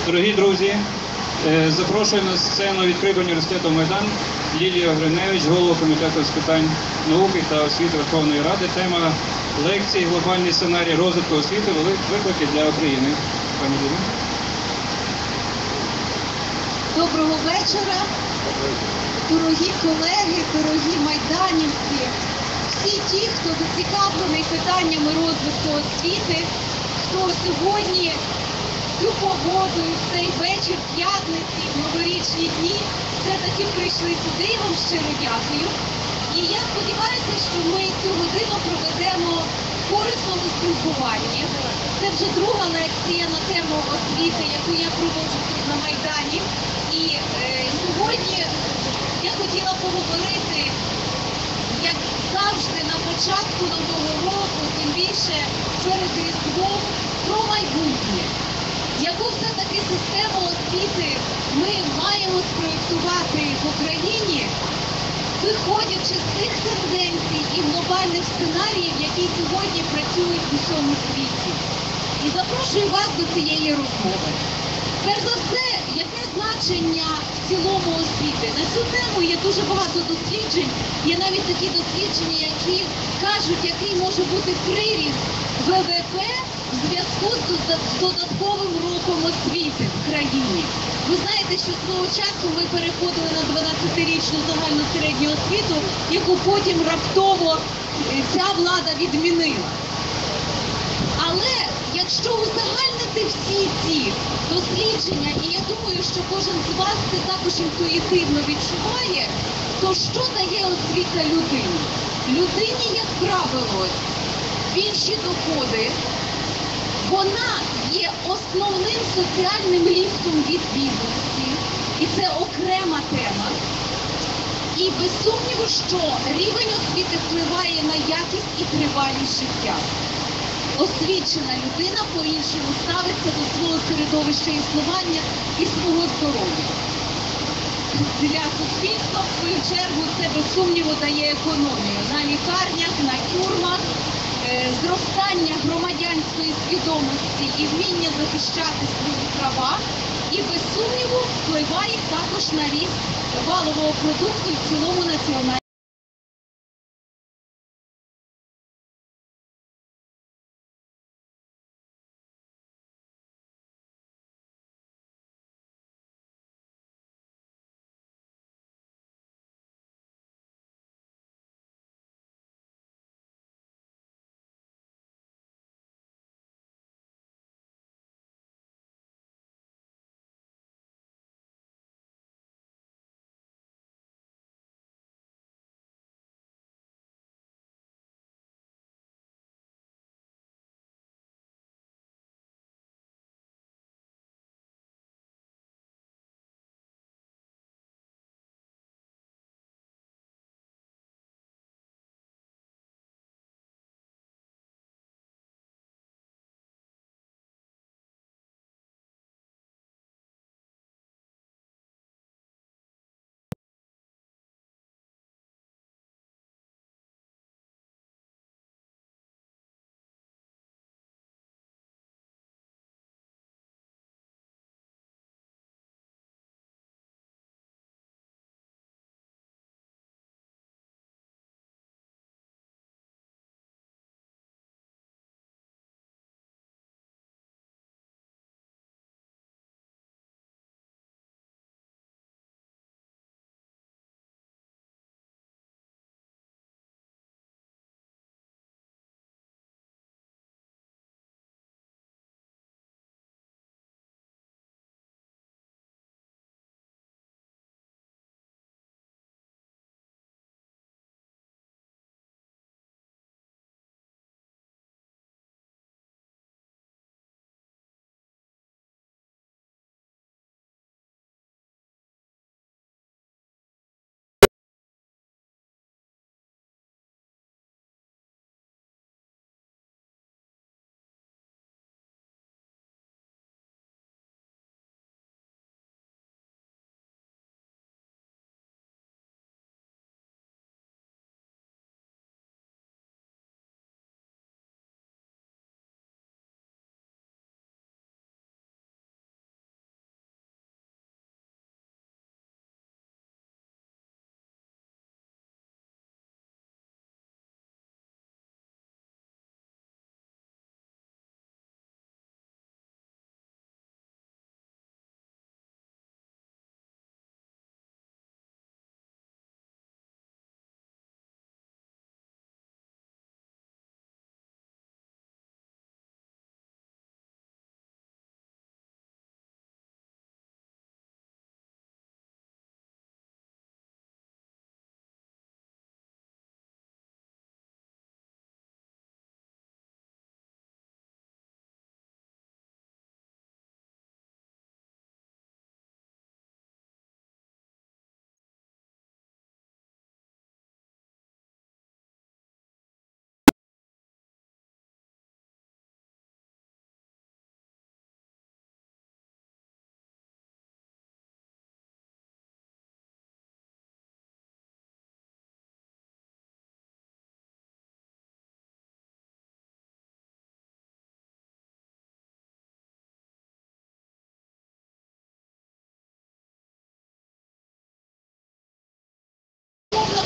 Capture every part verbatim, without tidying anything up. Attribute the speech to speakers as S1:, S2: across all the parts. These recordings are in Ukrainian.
S1: Дорогі друзі, запрошую на сцену відкритого університету Майдан Лілію Гриневич, голову комітету з питань науки та освіти Верховної Ради. Тема лекції «Глобальний сценарій розвитку освіти. Виклики для України». Пані Лілія.
S2: Доброго вечора, дорогі колеги, дорогі майданівці, всі ті, хто зацікавлений питаннями розвитку освіти, хто сьогодні цю погоду і цей вечір п'ятниці, в новорічні дні, все-таки прийшли сюди. Я вам щиро дякую. І я сподіваюся, що ми цю годину проведемо в корисному спілкуванні. Це вже друга лекція на тему освіти, яку я проводжу тут на Майдані. І е, сьогодні я хотіла поговорити, як завжди, на початку нового року, тим більше перед Різдвом, про майбутнє. Яку все-таки систему освіти ми маємо спроєктувати в Україні, виходячи з тих тенденцій і глобальних сценаріїв, які сьогодні працюють в усьому світі. І запрошую вас до цієї розмови. Перш за все, яке значення в цілому освіти? На цю тему є дуже багато досліджень. Є навіть такі дослідження, які кажуть, який може бути приріст ВВП в зв'язку з додатковим роком освіти в країні. Ви знаєте, що свого часу ми переходили на дванадцятирічну загальну середню освіту, яку потім раптово ця влада відмінила. Але якщо узагальнити всі ці дослідження, і я думаю, що кожен з вас це також інтуїтивно відчуває, то що дає освіта людині? Людині, як правило, більші доходи. Вона є основним соціальним ліфтом від бідності, і це окрема тема. І без сумніву, що рівень освіти впливає на якість і тривалість життя. Освічена людина по-іншому ставиться до свого середовища існування і свого здоров'я. Для суспільства, в свою чергу, це без сумніву дає економію на лікарнях, на тюрмах, зростання громадянської свідомості і вміння захищати свої права, і без сумніву впливає також на ріст валового продукту і в цілому національного.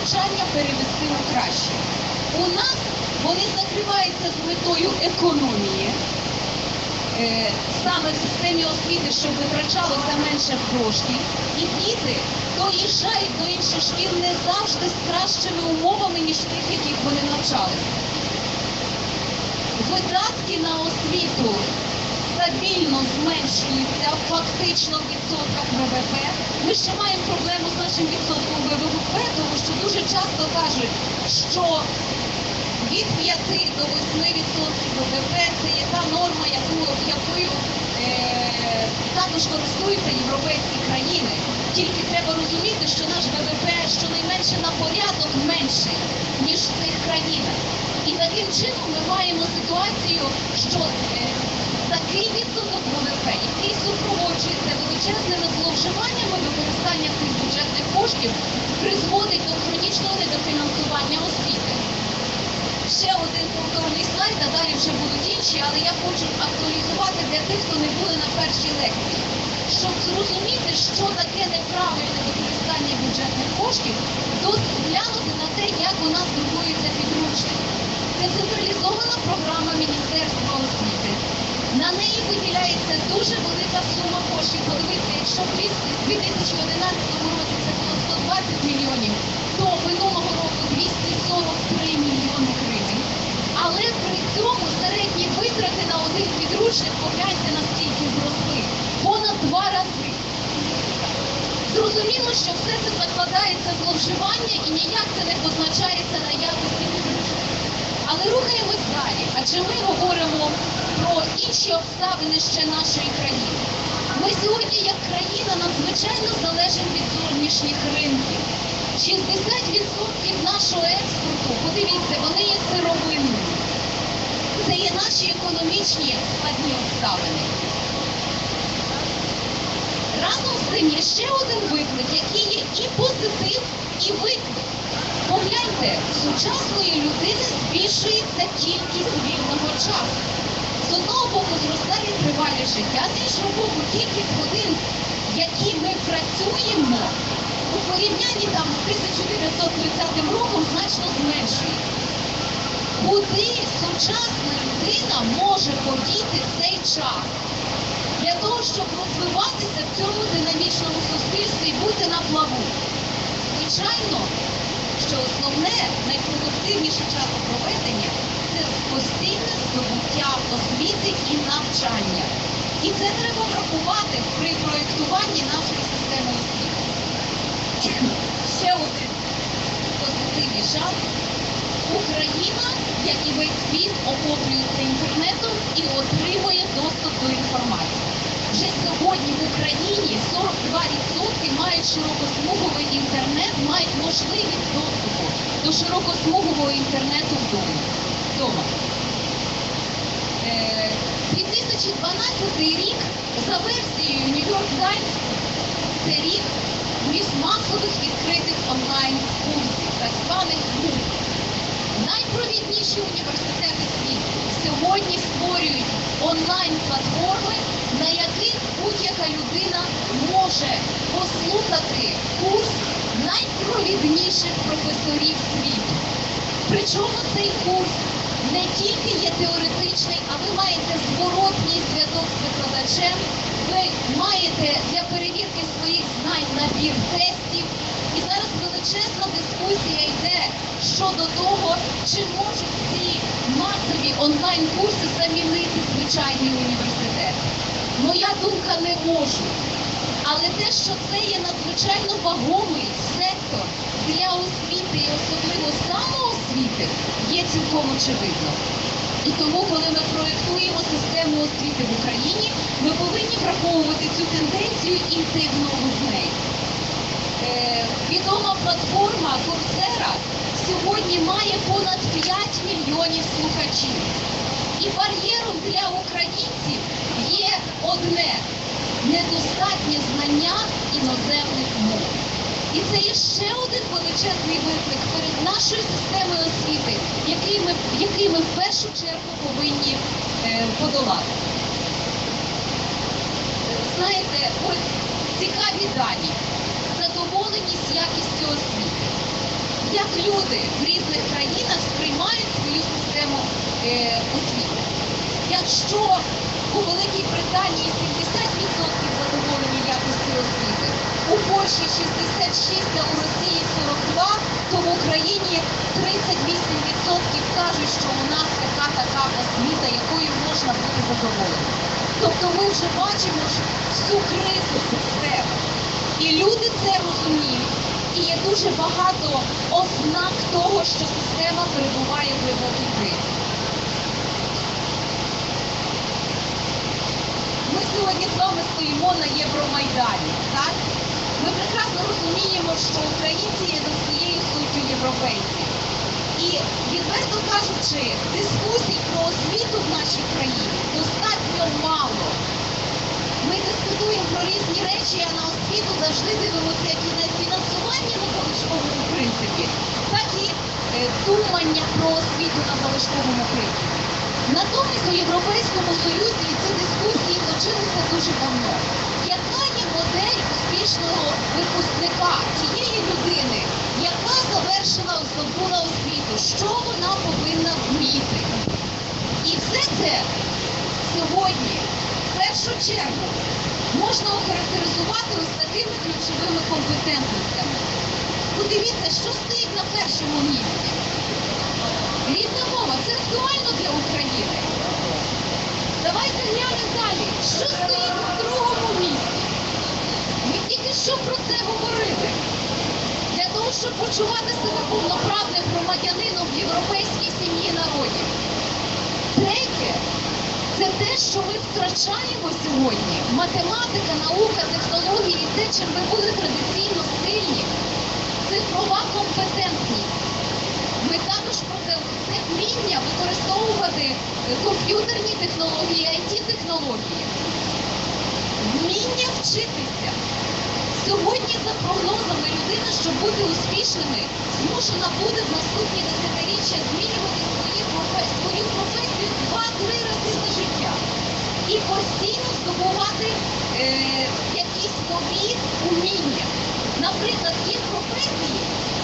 S2: навчання перевести у краще. У нас вони закриваються з метою економії, е, саме в системі освіти, щоб витрачалося менше коштів, і діти доїжджають до інших шкіл не завжди з кращими умовами, ніж тих, яких вони навчалися. Видатки на освіту стабільно зменшуються фактично в відсотках ВВП. Ми ще маємо проблему з нашим відсотком ВВП, тому що дуже часто кажуть, що від п'яти до восьми відсотків ВВП це є та норма, яку, якою е, також користуються європейські країни. Тільки треба розуміти, що наш ВВП щонайменше на порядок менший, ніж в цих країнах. І таким чином ми маємо ситуацію, що е, такий відсоток ВВП, який супроводжується величезними зловживаннями використання цих бюджетних коштів, призводить до хронічного недофінансування освіти. Ще один повторний слайд, а далі вже будуть інші, але я хочу актуалізувати для тих, хто не були на першій лекції. Щоб зрозуміти, що таке неправильне використання бюджетних коштів, досить глянути на те, як у нас друкуються підручники. Це централізована програма Міністерства освіти. На неї виділяється дуже велика сума коштів. Подивіться, якщо в дві тисячі одинадцятому році це було сто двадцять мільйонів, то минулого року двісті сорок три мільйони гривень. Але при цьому середні витрати на один підручник, погляньте, наскільки зросли. Понад два рази. Зрозуміло, що все це закладається в зловживання і ніяк це не позначається на якості підручника. Але рухаємось далі, адже ми говоримо про інші обставини ще нашої країни. Ми сьогодні, як країна, надзвичайно залежимо від зовнішніх ринків. шістдесят відсотків нашого експорту, подивіться, вони є сировинними. Це є наші економічні складні обставини. Разом з цим є ще один виклик, який є і позитив, і виклик. Погляньте, в сучасної людини збільшується кількість вільного часу. З одного боку зростає тривалість життя, з іншого боку кількість годин, які ми працюємо, у порівнянні там з тисяча дев'ятсот тридцятим роком значно зменшується. Куди сучасна людина може подіти цей час? Для того, щоб розвиватися в цьому динамічному суспільстві і бути на плаву. Звичайно, що основне, найпродуктивніше часопроведення – це постійне здобуття освіти і навчання. І це треба врахувати при проєктуванні нашої системи освіти. Ще один позитивний шанс. Україна, як і весь світ, охоплюється інтернетом і отримує доступ до інформації. Вже сьогодні в Україні сорок два відсотки мають широкосмуговий інтернет, мають можливість доступу до широкосмугового інтернету вдома. дві тисячі дванадцятий рік за версією New York Times це рік масових відкритих онлайн-курсів, так званих МУК. Найпровідніші університети світу сьогодні створюють онлайн-платформи, на яких будь-яка людина може послухати курс найпровідніших професорів світу. Причому цей курс не тільки є теоретичний, а ви маєте зворотній зв'язок з викладачем, ви маєте для перевірки своїх знань набір тестів. І зараз величезна дискусія йде щодо того, чи можуть ці масові онлайн-курси замінити звичайний університет. Моя думка, не можуть. Але те, що це є надзвичайно вагомий сектор для освіти і особливо самоосвіти, є цілком очевидно. І тому, коли ми проєктуємо систему освіти в Україні, ми повинні враховувати цю тенденцію і йти в ногу з нею. Е, відома платформа Coursera сьогодні має понад п'ять мільйонів слухачів. І бар'єром для українців є одне – недостатнє знання іноземних мов. І це є ще один величезний виклик перед нашою системою освіти, який ми, який ми в першу чергу повинні е, подолати. Знаєте, ось цікаві дані. Задоволеність якістю освіти. як люди в різних країнах сприймають свою систему е, освіти. Якщо у Великій Британії сімдесят відсотків задоволені якості освіти, у Польщі шістдесят шість, а у Росії сорок два, то в Україні тридцять вісім відсотків кажуть, що у нас така-така освіта, якою можна бути задоволеним. Тобто ми вже бачимо ж всю кризу системи. І люди це розуміють. І є дуже багато ознак того, що система перебуває в глибокій кризі. Ми сьогодні з вами стоїмо на Євромайдані, так? Ми прекрасно розуміємо, що українці є за своєю суттю європейці. І, відверто кажучи, дискусій про освіту в нашій країні достатньо мало. Ми дискутуємо про різні речі, а на освіту завжди дивимося як і на фінансування на залишковому принципі, так і е, думання про освіту на залишковому принципі. Натомість у Європейському Союзі ці дискусії точилися дуже давно. Яка є модель успішного випускника тієї людини, яка завершила, здобула освіту? Що вона повинна вміти? І все це сьогодні, в першу чергу, можна охарактеризувати ось такими ключовими компетентностями. Подивіться, що стоїть на першому місці. Рідна мова – це актуально для України. Давайте глянемо далі. Що стоїть на другому місці? Ми тільки що про це говорили. Для того, щоб почувати себе повноправним громадянином в європейській сім'ї народів. Третє – це те, що ми втрачаємо сьогодні. Математика, наука, технології, те, чим ми були традиційно сильні. Цифрова компетентність. Ми також про це, це вміння використовувати комп'ютерні технології, ай ті-технології. Вміння вчитися. Сьогодні, за прогнозами, людина, щоб бути успішними, змушена буде в наступні десятиріччя змінювати свої професії, свою професію два-три рази за життя. І постійно здобувати е, якісь нові уміння. Наприклад, є професії,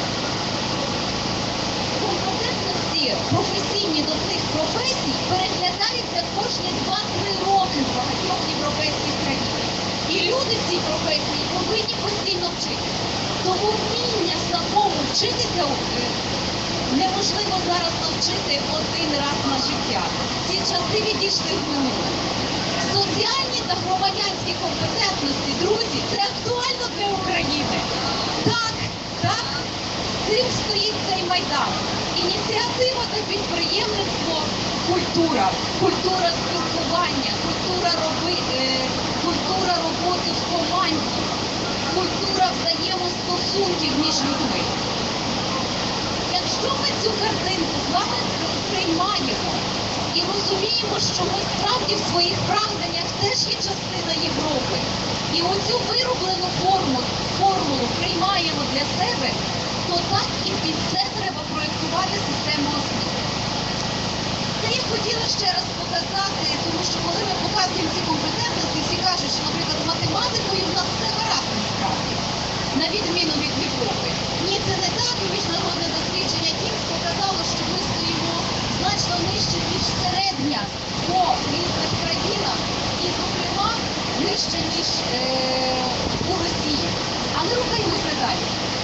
S2: компетентності професійні до цих професій переглядаються кожні два-три роки в багатьох європейських країнах. І люди в цій професії повинні постійно вчитися. Тому вміння самому вчитися неможливо зараз навчити один раз на життя. Ці часи відійшли в минуле. Соціальні та громадянські компетентності, друзі, це актуально для України. Так, так, цим стоїть цей Майдан. Ініціатива та підприємництво – культура, культура спілкування, культура, роби, е, культура роботи в команді, культура взаємостосунків між людьми. Якщо ми цю картинку з вами приймаємо і розуміємо, що ми справді в своїх прагненнях теж є частина Європи, і оцю вироблену форму, формулу приймаємо для себе, то так і під це треба проєктувати систему освіти. Це я хотіла ще раз показати, тому що коли ми показуємо ці компетентності, всі кажуть, що, наприклад, з математикою в нас все гаразд насправді, на відміну від Європи. Ні, це не так, і міжнародне дослідження Кімс показало, що ми стоїмо значно нижче, ніж середня по різних країнах, і, зокрема, нижче, ніж е, у Росії. Але рухаємося далі.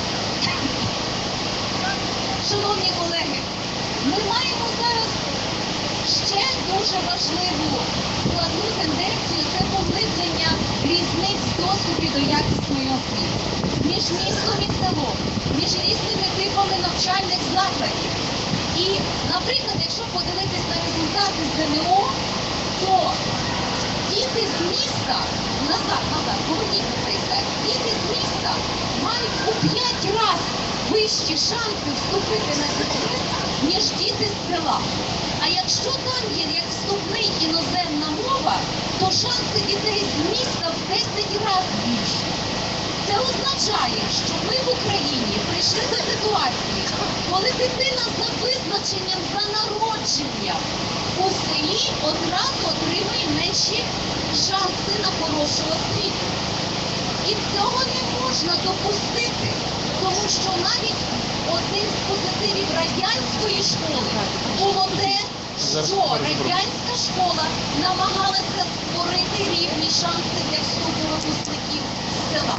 S2: Шановні колеги, ми маємо зараз ще дуже важливу складну тенденцію – це поглиблення різниць в доступі до якісної освіти. Між містом і селом, між різними типами навчальних закладів. І, наприклад, якщо подивитись на результати з зе ен о, то діти з міста, назад, назад, поверніть на цей сайт, діти з міста мають у п'ять разів вищі шанси вступити на фізкульт, ніж діти з села. А якщо там є як вступний іноземна мова, то шанси дітей з міста в десять разів більші. Це означає, що ми в Україні прийшли до ситуації, коли дитина за визначенням, за народженням у селі одразу отримує менші шанси на хорошу освіту. І цього не можна допустити, тому що навіть одним з позитивів радянської школи було те, що радянська школа намагалася створити рівні шанси для вступу випускників з села.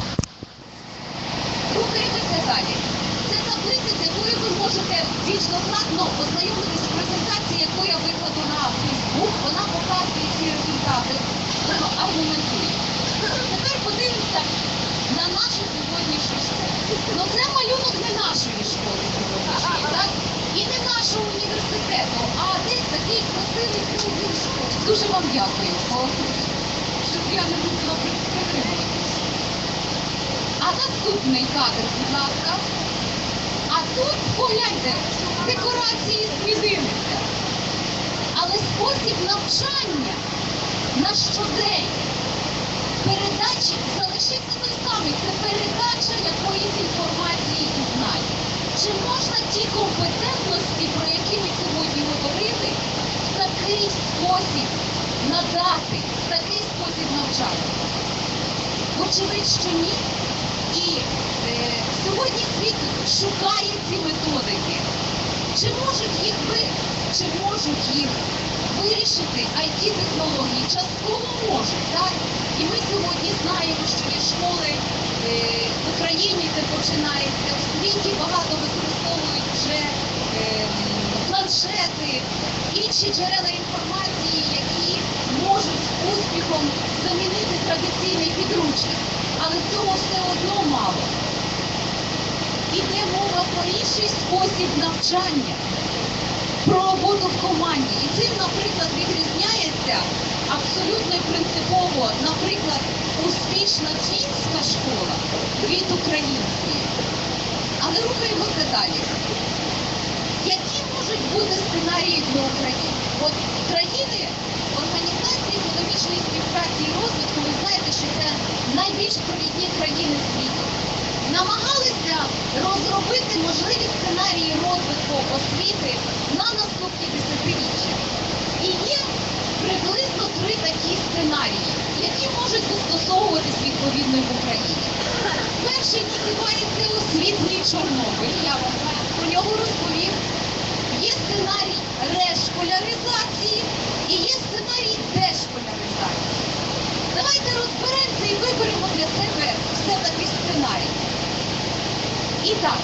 S2: Рухаємося далі. Це таблиця, з якою ви можете більш докладно ознайомитись в презентації, яку я викладу на Фейсбук. Вона показує ці результати, аргументує. Тепер подивимося на нашу сьогоднішню сцену. Ну це малюнок не нашої школи сьогоднішньої, так? І не нашого університету, а десь такий красивий круглий школи. Дуже вам дякую, щоб я не була притримуватись. А наступний кадр, будь ласка. А тут, погляньте, декорації змінилися. Але спосіб навчання на щодень, передачі залишився той самий. Це передача якоїсь інформації і знань. Чи можна ті компетентності, про які ми сьогодні говорили, в такий спосіб надати, в такий спосіб навчати? Очевидь, що ні. І е, сьогодні світ шукає ці методики. Чи можуть їх ви, чи можуть їх вирішити ай ті-технології? Частково можуть, так? І ми сьогодні знаємо, що є школи е, в Україні, де починається, в світі багато використовують вже е, планшети, інші джерела інформації, які можуть з успіхом замінити традиційний підручник. Але цього все одно мало. Іде мова про інший спосіб навчання, про роботу в команді. І цим, наприклад, відрізняється абсолютно і принципово, наприклад, успішна фінська школа від української. Але рухаємося далі. Які можуть бути сценарії для України? От країни Організації економічної співпраці і розвитку, ви знаєте, що це найбільш провідні країни світу, намагалися розробити можливі сценарії розвитку освіти на наступні десятиріччя. І є приблизно три такі сценарії, які можуть застосовуватись відповідно в Україні. Перший називається «Освітлий Чорнобиль», я вам про нього розповім. Є сценарій решколяризації і є сценарій дешколяризації. Давайте розберемося і виберемо для себе все-таки сценарій. І так,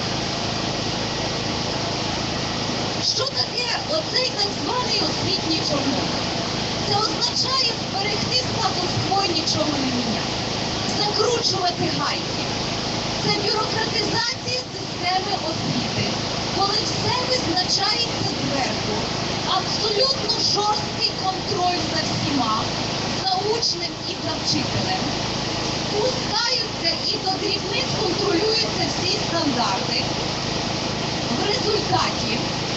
S2: що таке оцей так званий освітній Чорнобиль? Це означає зберегти статус-кво і нічого не міняти. Закручувати гайки. Це бюрократизація системи освіти, коли все визначається зверху. Абсолютно жорсткий контроль за всіма, за учнем і за вчителем. Пускаються і до дрібниць контролюються всі стандарти. В результаті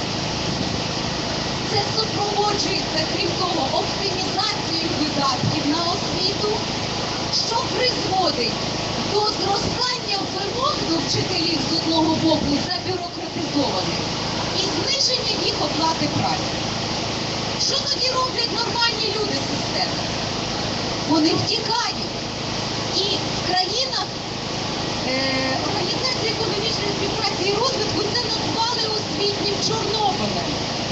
S2: це супроводжується, крім того, оптимізацією видатків на освіту, що призводить до зростання вимог до вчителів з одного боку забюрократизованих і зниження їх оплати праці. Що тоді роблять нормальні люди з системи? Вони втікають. І в країнах е, Організації економічної співпраці і розвитку це назвали освітнім Чорнобилем.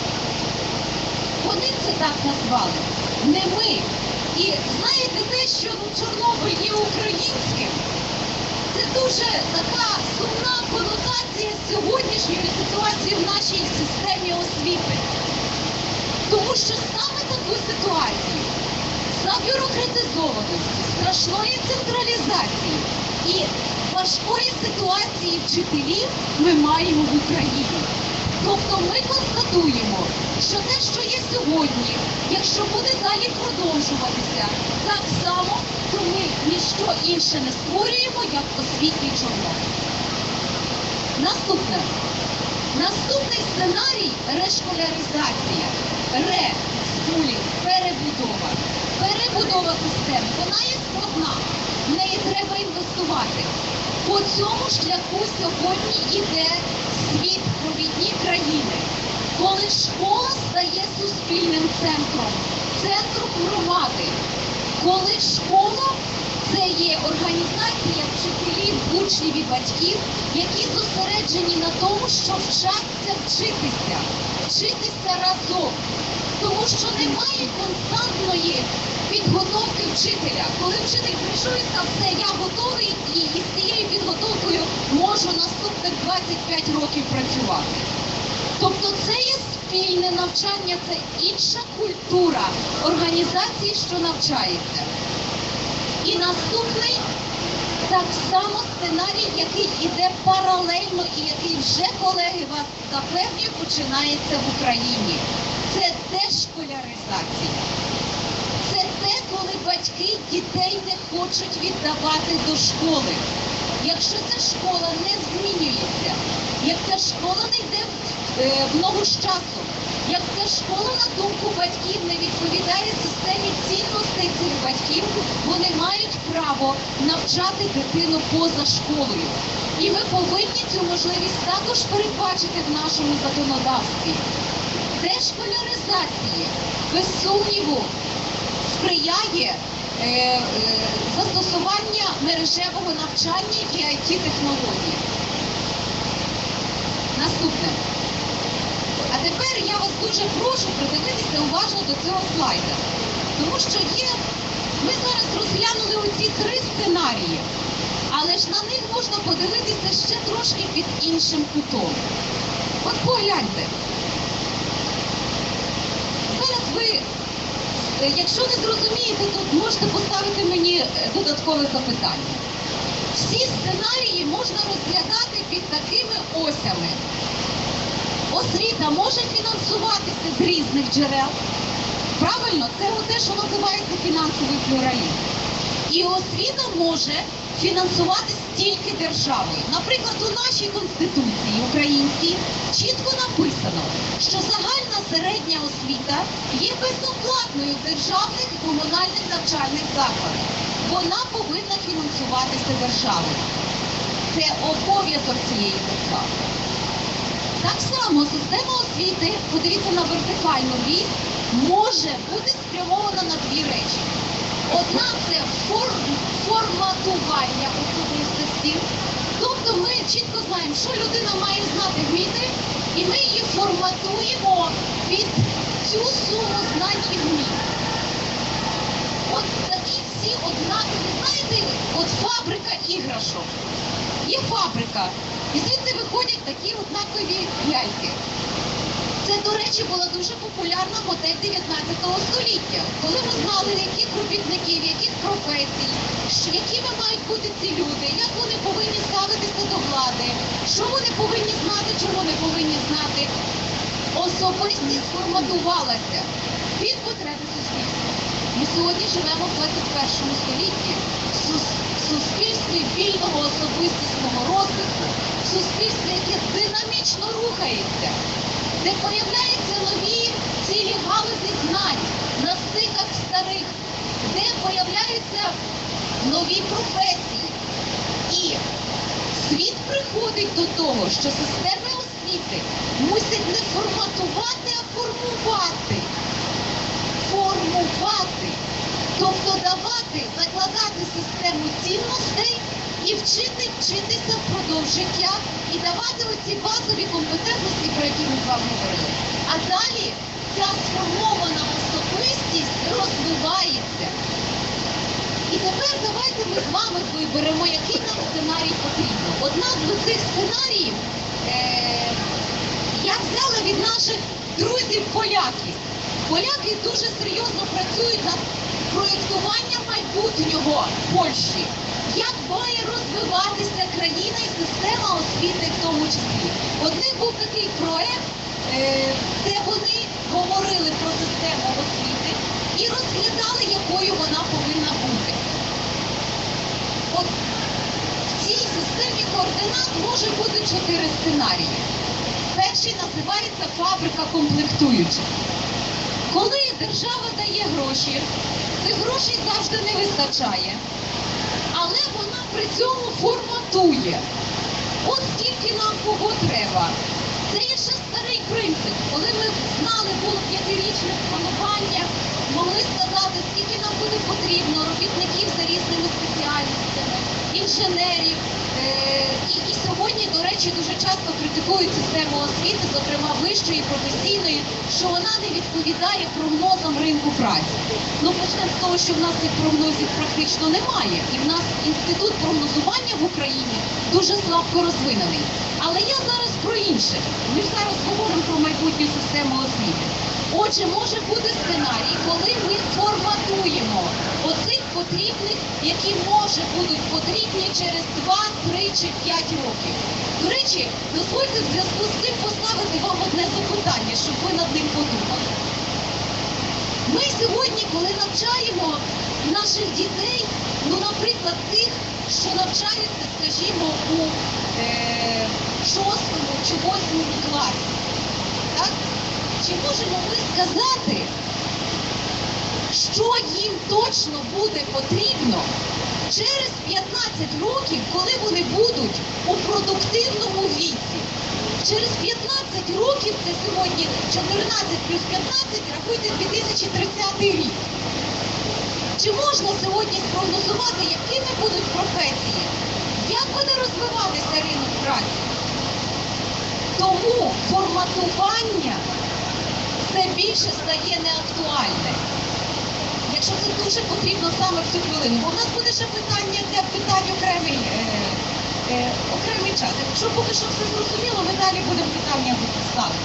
S2: Вони це так назвали, не ми. І знаєте те, що ну, Чорнобиль є українським? Це дуже така сумна конотація сьогоднішньої ситуації в нашій системі освіти. Тому що саме таку ситуацію забюрократизованості, страшної централізації і важкої ситуації вчителів ми маємо в Україні. Тобто ми констатуємо, що те, що є сьогодні, якщо буде далі продовжуватися так само, то ми ніщо інше не створюємо, як освітній Чорнобиль. Наступне. Наступний сценарій – решколяризація. Ре, скулінг, перебудова. Перебудова системи. Вона є складна. В неї треба інвестувати. По цьому шляху сьогодні йде світ, провідні країни. Коли школа стає суспільним центром, центром громади. Коли школа Це є організація вчителів, учнів і батьків, які зосереджені на тому, що вчаться вчитися, вчитися разом. Тому що немає константної підготовки вчителя. Коли вчитель прийшов і сказав, все, я готовий і, і з цією підготовкою можу наступних двадцять п'ять років працювати. Тобто це є спільне навчання, це інша культура організації, що навчається. І наступний так само сценарій, який іде паралельно і який вже, колеги, вас запевнюю, починається в Україні. Це дешколяризація. Це те, коли батьки дітей не хочуть віддавати до школи. Якщо ця школа не змінюється, як ця школа не йде е, в ногу з часом, як ця школа, на думку батьків, не відповідає системі цінностей цих батьків, вони мають право навчати дитину поза школою. І ми повинні цю можливість також передбачити в нашому законодавстві. Дешколяризації, без сумніву, сприяє е, е, застосування мережевого навчання і ай ті-технологій. Наступне. А тепер я вас дуже прошу придивитися уважно до цього слайда. Тому що є, ми зараз розглянули оці три сценарії, але ж на них можна подивитися ще трошки під іншим кутом. От погляньте. Зараз ви, якщо не зрозумієте, то можете поставити мені додаткове запитання. Всі сценарії можна розглядати під такими осями. Освіта може фінансуватися з різних джерел. Правильно? Це те, що називається фінансовий плюралізм. І освіта може фінансуватися тільки державою. Наприклад, у нашій Конституції українській чітко написано, що загальна середня освіта є безоплатною в державних і комунальних навчальних закладах. Вона повинна фінансуватися державою. Це обов'язок цієї держави. Так само система освіти, подивіться на вертикальну вісь, може бути спрямована на дві речі. Одна – це форм, форматування особистості. Тобто ми чітко знаємо, що людина має знати, вміти, і ми її форматуємо під цю суму знань і вмінь. От такі всі однакові, знаєте, от фабрика іграшок. Є фабрика, і звідси виходять такі однакові ляльки. Це, до речі, була дуже популярна модель дев'ятнадцятого століття, коли ми знали, яких робітників, яких професій, що, якими мають бути ці люди, як вони повинні ставитися до влади, що вони повинні знати, чого не повинні знати. Особистість сформатувалася під потреби суспільства. Ми сьогодні живемо в двадцять першому столітті, в суспільстві вільного особистісного розвитку, в суспільстві, яке динамічно рухається, де появляються нові цілі галузі знань на стиках старих, де появляються нові професії. І світ приходить до того, що системи освіти мусять не форматувати, а формувати. Формувати. Тобто давати, закладати систему цінностей і вчити, вчитися впродовж життя, і давати оці базові компетентності, про які ми з вами говорили. А далі ця сформована особистість розвивається. І тепер давайте ми з вами виберемо, який нам сценарій потрібен. Одна з цих сценаріїв е- я взяла від наших друзів-поляків. Поляки дуже серйозно працюють над проєктуванням майбутнього Польщі. Як має розвиватися країна і система освіти в тому числі. От них був такий проєкт, де вони говорили про систему освіти і розглядали, якою вона повинна бути. От в цій системі координат може бути чотири сценарії. Перший називається фабрика комплектуючих. Коли держава дає гроші, цих грошей завжди не вистачає. Але вона при цьому форматує. От скільки нам кого треба. Це є ще старий принцип. Коли ми знали, було п'ятирічне планування, могли сказати, скільки нам буде потрібно робітників за різними спеціальностями, інженерів. Е, І, і сьогодні, до речі, дуже часто критикують систему освіти, зокрема вищої, професійної, що вона не відповідає прогнозам ринку праці. Ну, почнемо з того, що в нас цих прогнозів практично немає. І в нас інститут прогнозування в Україні дуже слабко розвинений. Але я зараз про інше. Ми ж зараз говоримо про майбутню систему освіти. Отже, може бути сценарій, коли ми форматуємо оцих потрібних, які може будуть потрібні через два, три чи п'ять років. До речі, дозвольте в зв'язку з цим поставити вам одне запитання, щоб ви над ним подумали. Ми сьогодні, коли навчаємо наших дітей, ну, наприклад, тих, що навчаються, скажімо, у е, шостому чи восьмому класі, так? Чи можемо ми сказати, що їм точно буде потрібно через п'ятнадцять років, коли вони будуть у продуктивному віці? Через п'ятнадцять років, це сьогодні чотирнадцять плюс п'ятнадцять, рахуйте дві тисячі тридцятий рік. Чи можна сьогодні спрогнозувати, якими будуть професії? Як буде розвиватися ринок праці? Тому форматування все більше стає неактуальне. Якщо це дуже потрібно саме в цю хвилину. Бо в нас буде ще питання для питань окремий, е, е, окремий час. Якщо поки що все зрозуміло, ми далі будемо питання ставити.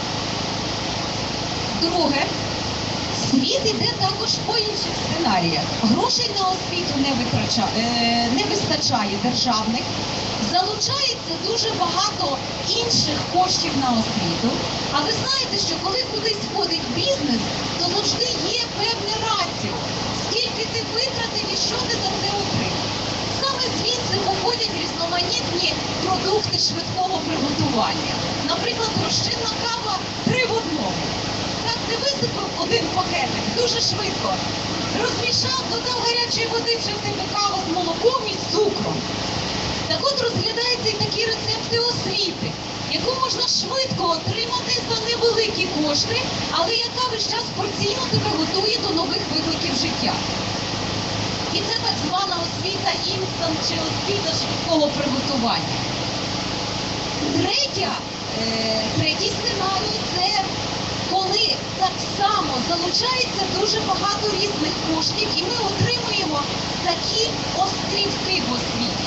S2: Друге, світ іде також по інших сценаріях. Грошей на освіту не, витрача, е, не вистачає державних. Залучається дуже багато інших коштів на освіту. А ви знаєте, що коли кудись входить бізнес, то завжди є певне раціо. Скільки ти витратив і що ти за це отримав. Саме звідси походять різноманітні продукти швидкого приготування. Наприклад, розчинна кава три в одному. Так, ти висипав один пакетик дуже швидко. Розмішав, додав гарячої води, вже в тебе кава з молоком і з цукром. Так от розглядаються і такі рецепти освіти, яку можна швидко отримати за невеликі кошти, але яка весь час порційно тебе готує до нових викликів життя. І це так звана освіта інстант чи освіта швидкого приготування. Третя, е, третій сценарій – це коли так само залучається дуже багато різних коштів, і ми отримуємо такі острівки в освіті.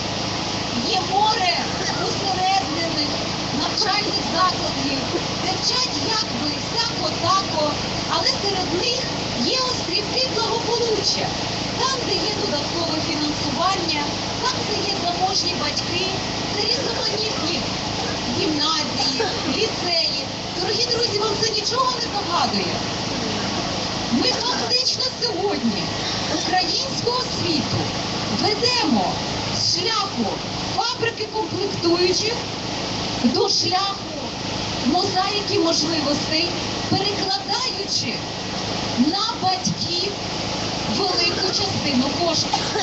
S2: Є море усереднених навчальних закладів, де вчать якби всяко-тако, але серед них є острівки благополуччя. Там, де є додаткове фінансування, там, де є заможні батьки, це різноманітні гімназії, ліцеї. Дорогі друзі, вам це нічого не нагадує? Ми фактично сьогодні українську освіту ведемо з шляху фабрики комплектуючих до шляху мозаїки можливостей, перекладаючи на батьків велику частину коштів.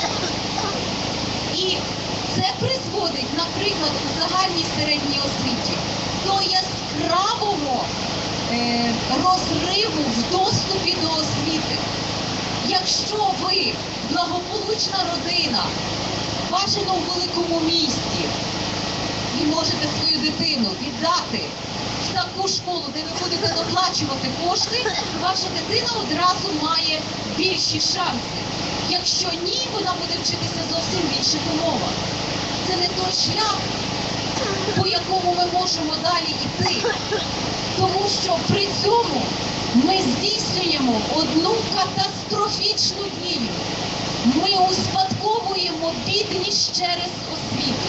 S2: І це призводить, наприклад, у загальній середній освіті до яскравого е, розриву в доступі до освіти. Якщо ви благополучна родина, бажано в великому місті, і можете свою дитину віддати в таку школу, де ви будете доплачувати кошти, ваша дитина одразу має більші шанси. Якщо ні, вона буде вчитися зовсім в інших умовах. Це не той шлях, по якому ми можемо далі йти. Тому що при цьому ми здійснюємо одну катастрофічну дію. Ми успадковуємо бідність через освіту.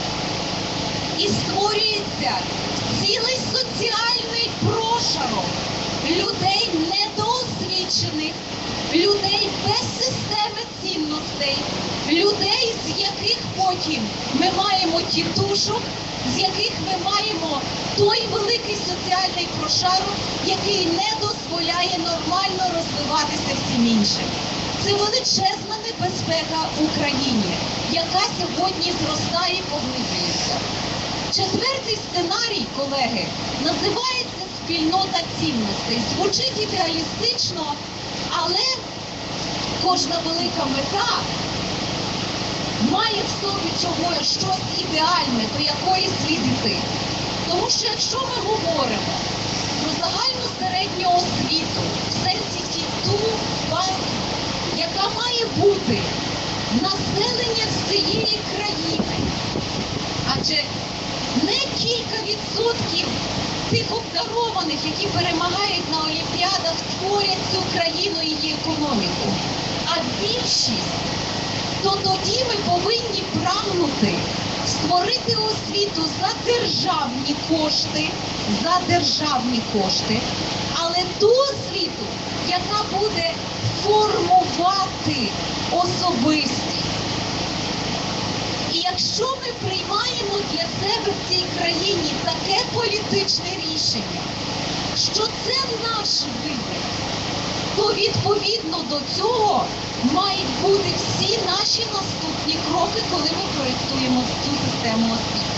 S2: І створюється цілий соціальний прошарок людей недоосвічених, людей без системи цінностей, людей, з яких потім ми маємо тітушок, з яких ми маємо той великий соціальний прошарок, який не дозволяє нормально розвиватися всім іншим. Це величезна небезпека в Україні, яка сьогодні зростає і поглиблюється. Четвертий сценарій, колеги, називається спільнота цінностей. Звучить ідеалістично, але кожна велика мета має в собі чогось, щось ідеальне, до якої слід іти. Тому що якщо ми говоримо про загальну середню освіту, в сенсі ті ту базу, яка має бути населення всієї країни, адже не кілька відсотків тих обдарованих, які перемагають на олімпіадах, створять цю країну і її економіку, а більшість, то тоді ми повинні прагнути створити освіту за державні кошти, за державні кошти, але ту освіту, яка буде формувати особистість. І якщо ми приймаємо для себе в цій країні таке політичне рішення, що це наш вибір, то відповідно до цього мають бути всі наші наступні кроки, коли ми проєктуємо цю систему освіти.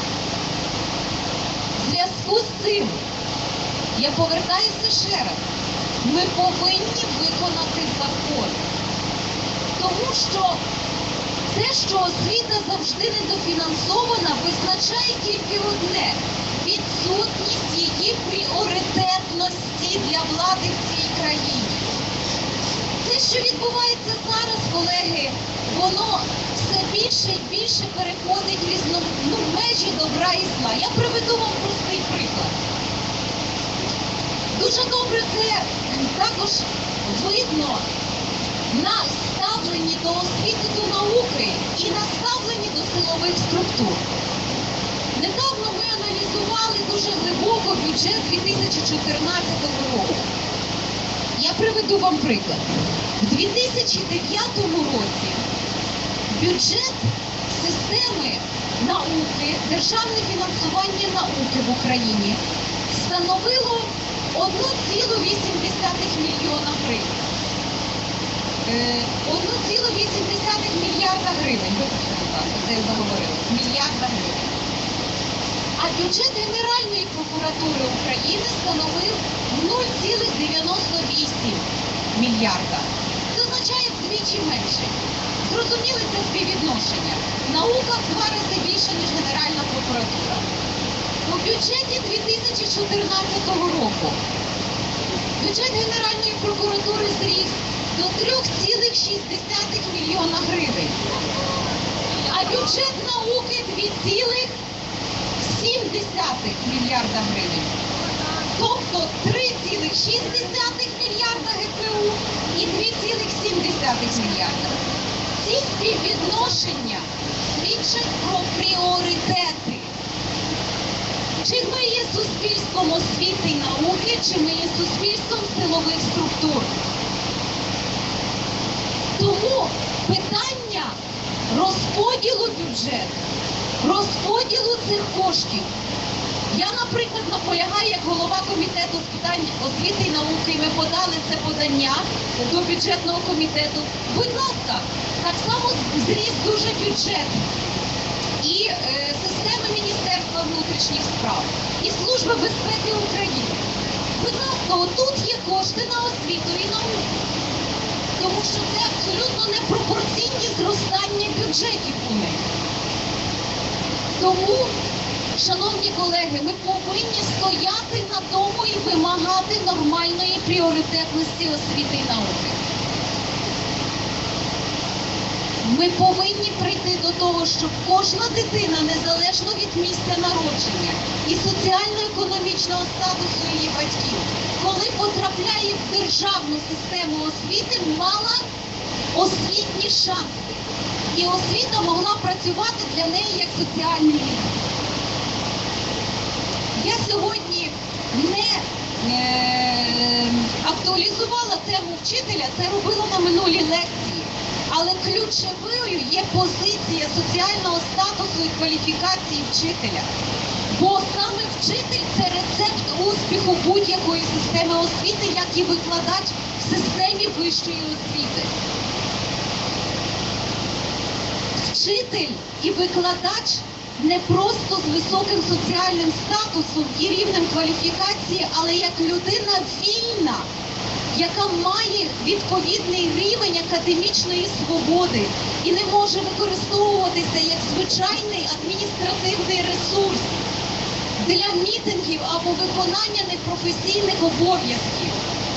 S2: В зв'язку з цим, я повертаюся ще раз, ми повинні виконати закон. Тому що те, що освіта завжди недофінансована, визначає тільки одне – відсутність її пріоритетності для влади в цій країні. Те, що відбувається зараз, колеги, воно все більше і більше переходить в різно, ну, межі добра і зла. Я приведу вам простий приклад. Дуже добре це також видно на ставленні до освіти, до науки і на ставленні до силових структур. Недавно ми аналізували дуже глибоко бюджет дві тисячі чотирнадцятого року. Я приведу вам приклад. У дві тисячі дев'ятому році бюджет системи науки, державне фінансування науки в Україні становило одну цілу вісім десятих мільйона гривень. одну цілу вісім десятих мільярда гривень, вибачте, будь ласка, це я заговорила, мільярда гривень. А бюджет Генеральної прокуратури України становив нуль цілих дев'яносто вісім мільярда. Це означає вдвічі менше. Зрозуміли це співвідношення. Наука в два рази більша, ніж Генеральна прокуратура. У бюджеті дві тисячі чотирнадцятого року бюджет Генеральної прокуратури зріс до три цілих шість десятих мільйона гривень. А бюджет науки дві цілих сім десятих мільярда гривень. Тобто три цілих шість десятих мільярда ГПУ і дві цілих сім десятих мільярда. Ці співвідношення свідчать про пріоритети. Чи ми є суспільством освіти і науки, чи ми є суспільством силових структур. Тому питання розподілу бюджету, розподілу цих коштів. Я, наприклад, наполягаю, як голова комітету з питань освіти і науки, і ми подали це подання до бюджетного комітету. Будь ласка, так само зріс дуже бюджет і е, системи Міністерства внутрішніх справ, і Служби безпеки України. Будь ласка, отут є кошти на освіту і науку. Тому що це абсолютно непропорційні зростання бюджетів у них. Тому, шановні колеги, ми повинні стояти на тому і вимагати нормальної пріоритетності освіти і науки. Ми повинні прийти до того, щоб кожна дитина, незалежно від місця народження і соціально-економічного статусу її батьків, коли потрапляє в державну систему освіти, мала освітні шанси. І освіта могла працювати для неї як соціальний ліфт. Я сьогодні не е, актуалізувала тему вчителя, це робила на минулій лекції. Але ключовою є позиція соціального статусу і кваліфікації вчителя. Бо саме вчитель – це рецепт успіху будь-якої системи освіти, як і викладач в системі вищої освіти. Вчитель і викладач не просто з високим соціальним статусом і рівнем кваліфікації, але як людина вільна, яка має відповідний рівень академічної свободи і не може використовуватися як звичайний адміністративний ресурс для мітингів або виконання непрофесійних обов'язків.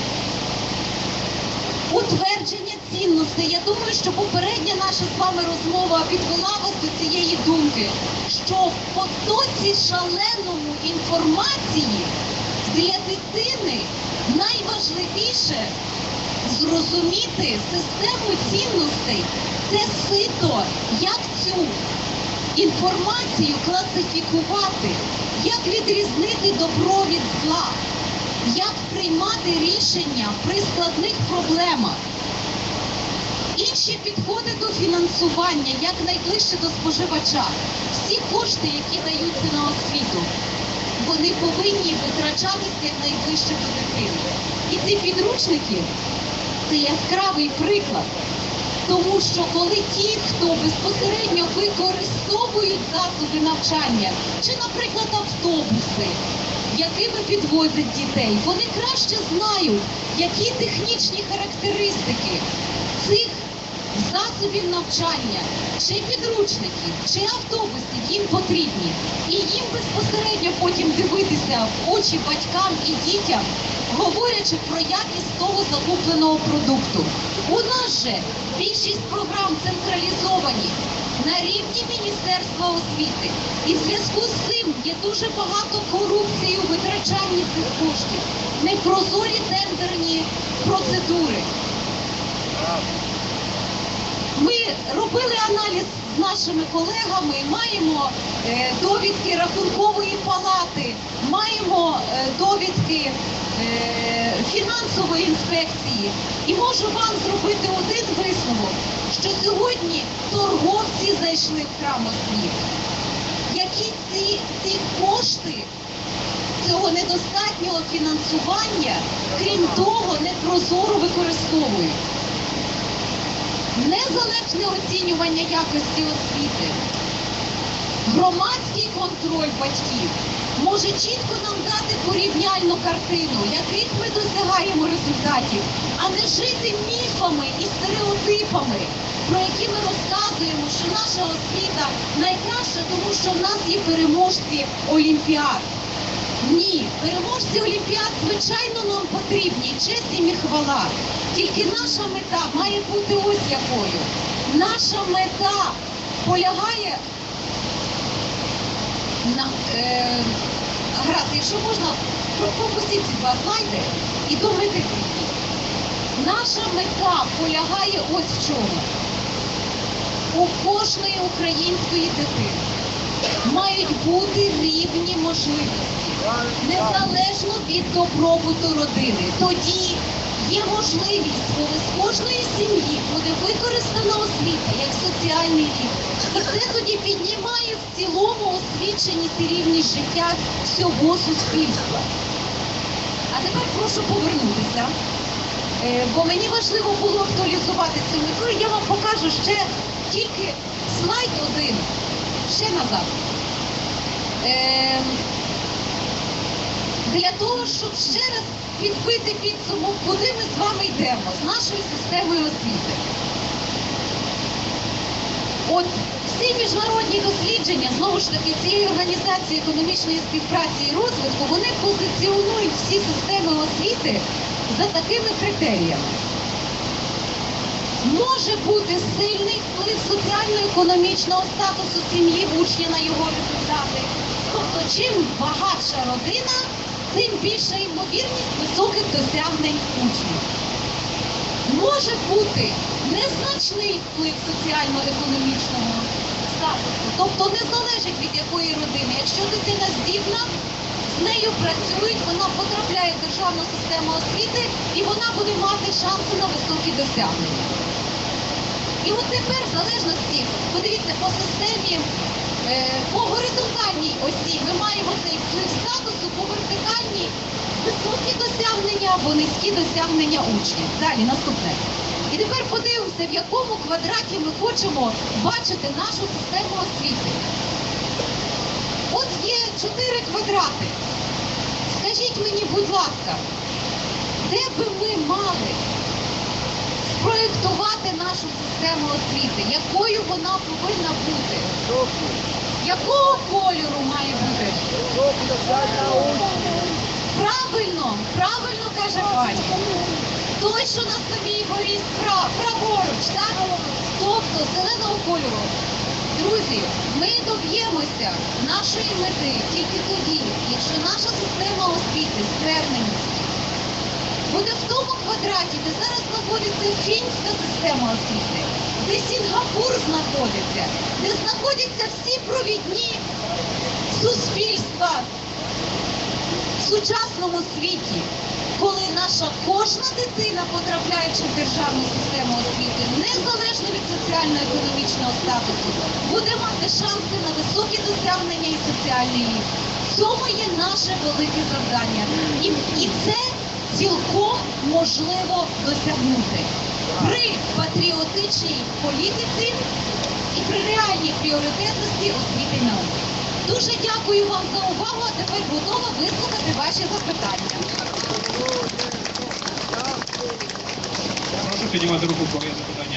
S2: Утвердження цінностей. Я думаю, що попередня наша з вами розмова підвела вас до цієї думки, що в потоці шаленому інформації для дитини найважливіше зрозуміти систему цінностей. Це сито, як цю інформацію класифікувати, як відрізнити добро від зла, як приймати рішення при складних проблемах. Інші підходи до фінансування, як найближче до споживача. Всі кошти, які даються на освіту, вони повинні витрачатися як найближче до дитини. І ці підручники – це яскравий приклад. Тому що коли ті, хто безпосередньо використовують засоби навчання, чи, наприклад, автобуси, якими підвозять дітей, вони краще знають, які технічні характеристики цих засобів навчання, чи підручників, чи автобусів їм потрібні. І їм безпосередньо потім дивитися в очі батькам і дітям, говорячи про якість того закупленого продукту. У нас же більшість програм централізовані на рівні Міністерства освіти. І в зв'язку з цим є дуже багато корупції у витрачанні цих коштів, непрозорі тендерні процедури. Ми робили аналіз з нашими колегами, маємо е, довідки Рахункової палати, маємо е, довідки е, фінансової інспекції. І можу вам зробити один висновок, що сьогодні торговці зайшли в храм освіти. Які ці, ці кошти цього недостатнього фінансування, крім того, непрозоро використовують. Незалежне оцінювання якості освіти, громадський контроль батьків може чітко нам дати порівняльну картину, яких ми досягаємо результатів, а не жити міфами і стереотипами, про які ми розказуємо, що наша освіта найкраща, тому що в нас є переможці олімпіад. Ні, переможці олімпіад, звичайно, нам потрібні, честь їм і хвала. Тільки наша мета має бути ось якою. Наша мета полягає на... Е, гаразд, якщо можна, пропустіть ці два слайди і думайте. Наша мета полягає ось в чому. У кожної української дитини мають бути рівні можливості, незалежно від добробуту родини. Тоді є можливість, коли з кожної сім'ї буде використана освіта як соціальний рівень. І це тоді піднімає в цілому освіченість і рівність життя всього суспільства. А тепер прошу повернутися, бо мені важливо було актуалізувати цю мету, і я вам покажу ще тільки слайд один, ще назад. Е, для того, щоб ще раз підбити підсумок, куди ми з вами йдемо з нашою системою освіти. От всі міжнародні дослідження, знову ж таки, цієї організації економічної співпраці і розвитку, вони позиціонують всі системи освіти за такими критеріями. Може бути сильний вплив соціально-економічного статусу сім'ї учня на його результати. Тобто, чим багатша родина, тим більша ймовірність високих досягнень учнів. Може бути незначний вплив соціально-економічного статусу. Тобто не залежить від якої родини. Якщо дитина здібна, з нею працюють, вона потрапляє в державну систему освіти і вона буде мати шанси на високі досягнення. І от тепер, в залежності, подивіться, по системі, е, по горизонтальній осі ми маємо цей вплив статусу, по вертикальній високі досягнення або низькі досягнення учнів. Далі, наступне. І тепер подивимося, в якому квадраті ми хочемо бачити нашу систему освіти. От є чотири квадрати. Скажіть мені, будь ласка, де би ми мали спроєктувати нашу систему освіти, якою вона повинна бути, якого кольору має бути. Правильно, правильно каже пані. Той, що на самій горі справа, праворуч, так? Тобто зеленого кольору. Друзі, ми доб'ємося нашої мети тільки тоді, якщо наша система освіти, зверненість, буде в тому квадраті, де зараз знаходиться фінська система освіти, де Сінгапур знаходиться, де знаходяться всі провідні суспільства в сучасному світі, коли наша кожна дитина, потрапляючи в державну систему освіти, незалежно від соціально-економічного статусу, буде мати шанси на високі досягнення і соціальний рівень. В цьому є наше велике завдання. І, і це цілком можливо досягнути при патріотичній політиці і при реальній пріоритетності освіти і науки. Дуже дякую вам за увагу, а тепер готова вислухати ваші запитання.
S1: Прошу піднімати руку, коли є запитання.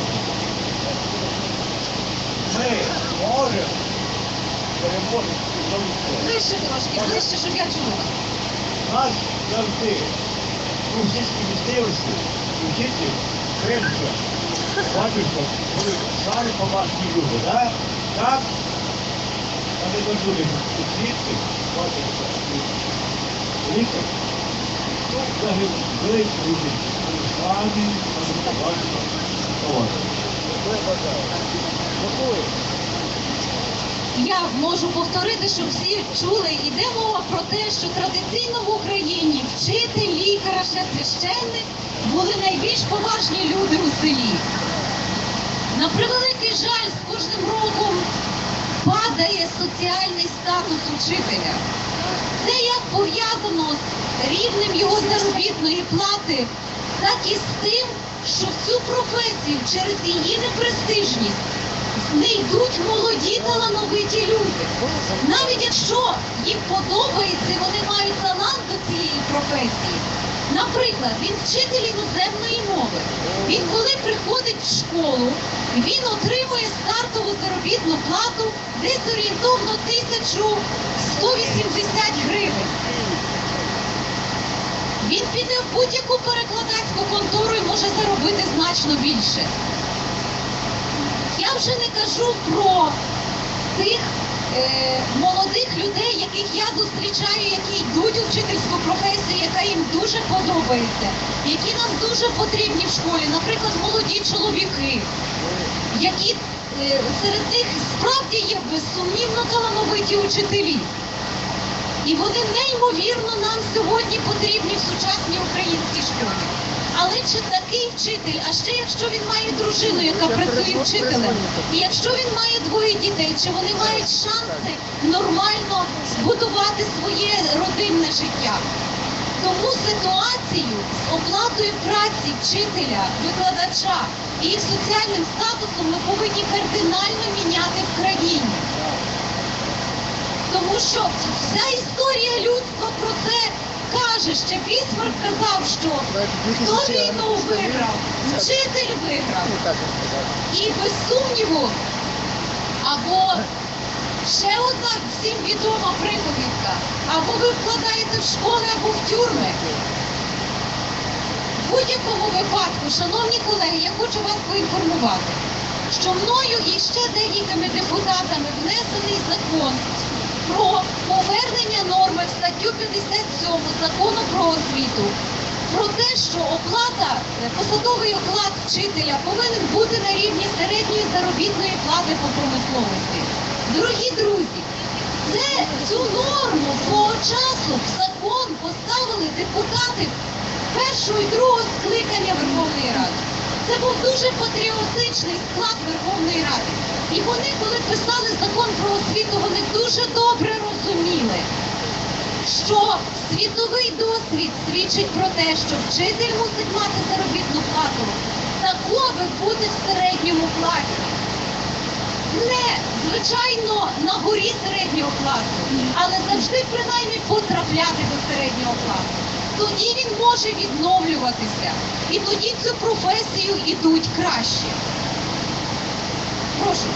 S3: Ми можемо переможемо.
S2: Ближче трошки, ближче, щоб я чула.
S3: Нас завжди у сільській місцевості вчитель, кремця, батюшка, були шари помашні люди, так? Так? А ми не будемо звідси, батюшка, лікар. Ну, взагалі, великі люди, славні, батюшка,
S2: Я можу повторити, щоб всі чули, іде мова про те, що традиційно в Україні вчитель, лікар, а ще священник були найбільш поважні люди у селі. На превеликий жаль, з кожним роком падає соціальний статус учителя. Це як пов'язано з рівнем його заробітної плати, так і з тим, що в цю професію через її непрестижність не йдуть молоді талановиті люди. Навіть якщо їм подобається, і вони мають талант до цієї професії. Наприклад, він вчитель іноземної мови. Він коли приходить в школу, він отримує стартову заробітну плату десь орієнтовно тисячу сто вісімдесят гривень. Він піде в будь-яку перекладацьку контору і може заробити значно більше. Я вже не кажу про тих е, молодих людей, яких я зустрічаю, які йдуть у вчительську професію, яка їм дуже подобається, які нам дуже потрібні в школі, наприклад, молоді чоловіки, які е, серед них справді є безсумнівно талановиті учителі. І вони неймовірно нам сьогодні потрібні в сучасній українській школі. Але чи такий вчитель, а ще якщо він має дружину, яка працює вчителем, і якщо він має двоє дітей, чи вони мають шанси нормально збудувати своє родинне життя? Тому ситуацію з оплатою праці вчителя, викладача і їх соціальним статусом ми повинні кардинально міняти в країні. Тому що вся історія людства про це каже, ще Бісмарк казав, що хто війну виграв, вчитель виграв. І без сумніву, або ще одна всім відома приповідка, або ви вкладаєте в школи, або в тюрми. В будь-якому випадку, шановні колеги, я хочу вас поінформувати, що мною і ще деякими депутатами внесений закон про повернення норми в статтю п'ятдесят сім закону про освіту, про те, що оплата, посадовий оклад вчителя повинен бути на рівні середньої заробітної плати по промисловості. Дорогі друзі, це, цю норму свого часу в закон поставили депутати першого і другого скликання Верховної Ради. Це був дуже патріотичний склад Верховної Ради. І вони, коли писали закон про освіту, вони дуже добре розуміли, що світовий досвід свідчить про те, що вчитель мусить мати заробітну плату таку, аби бути в середньому класі. Не, звичайно, на горі середнього класу, але завжди принаймні потрапляти до середнього класу. тоді він може відновлюватися. І тоді цю професію ідуть краще. Прошу.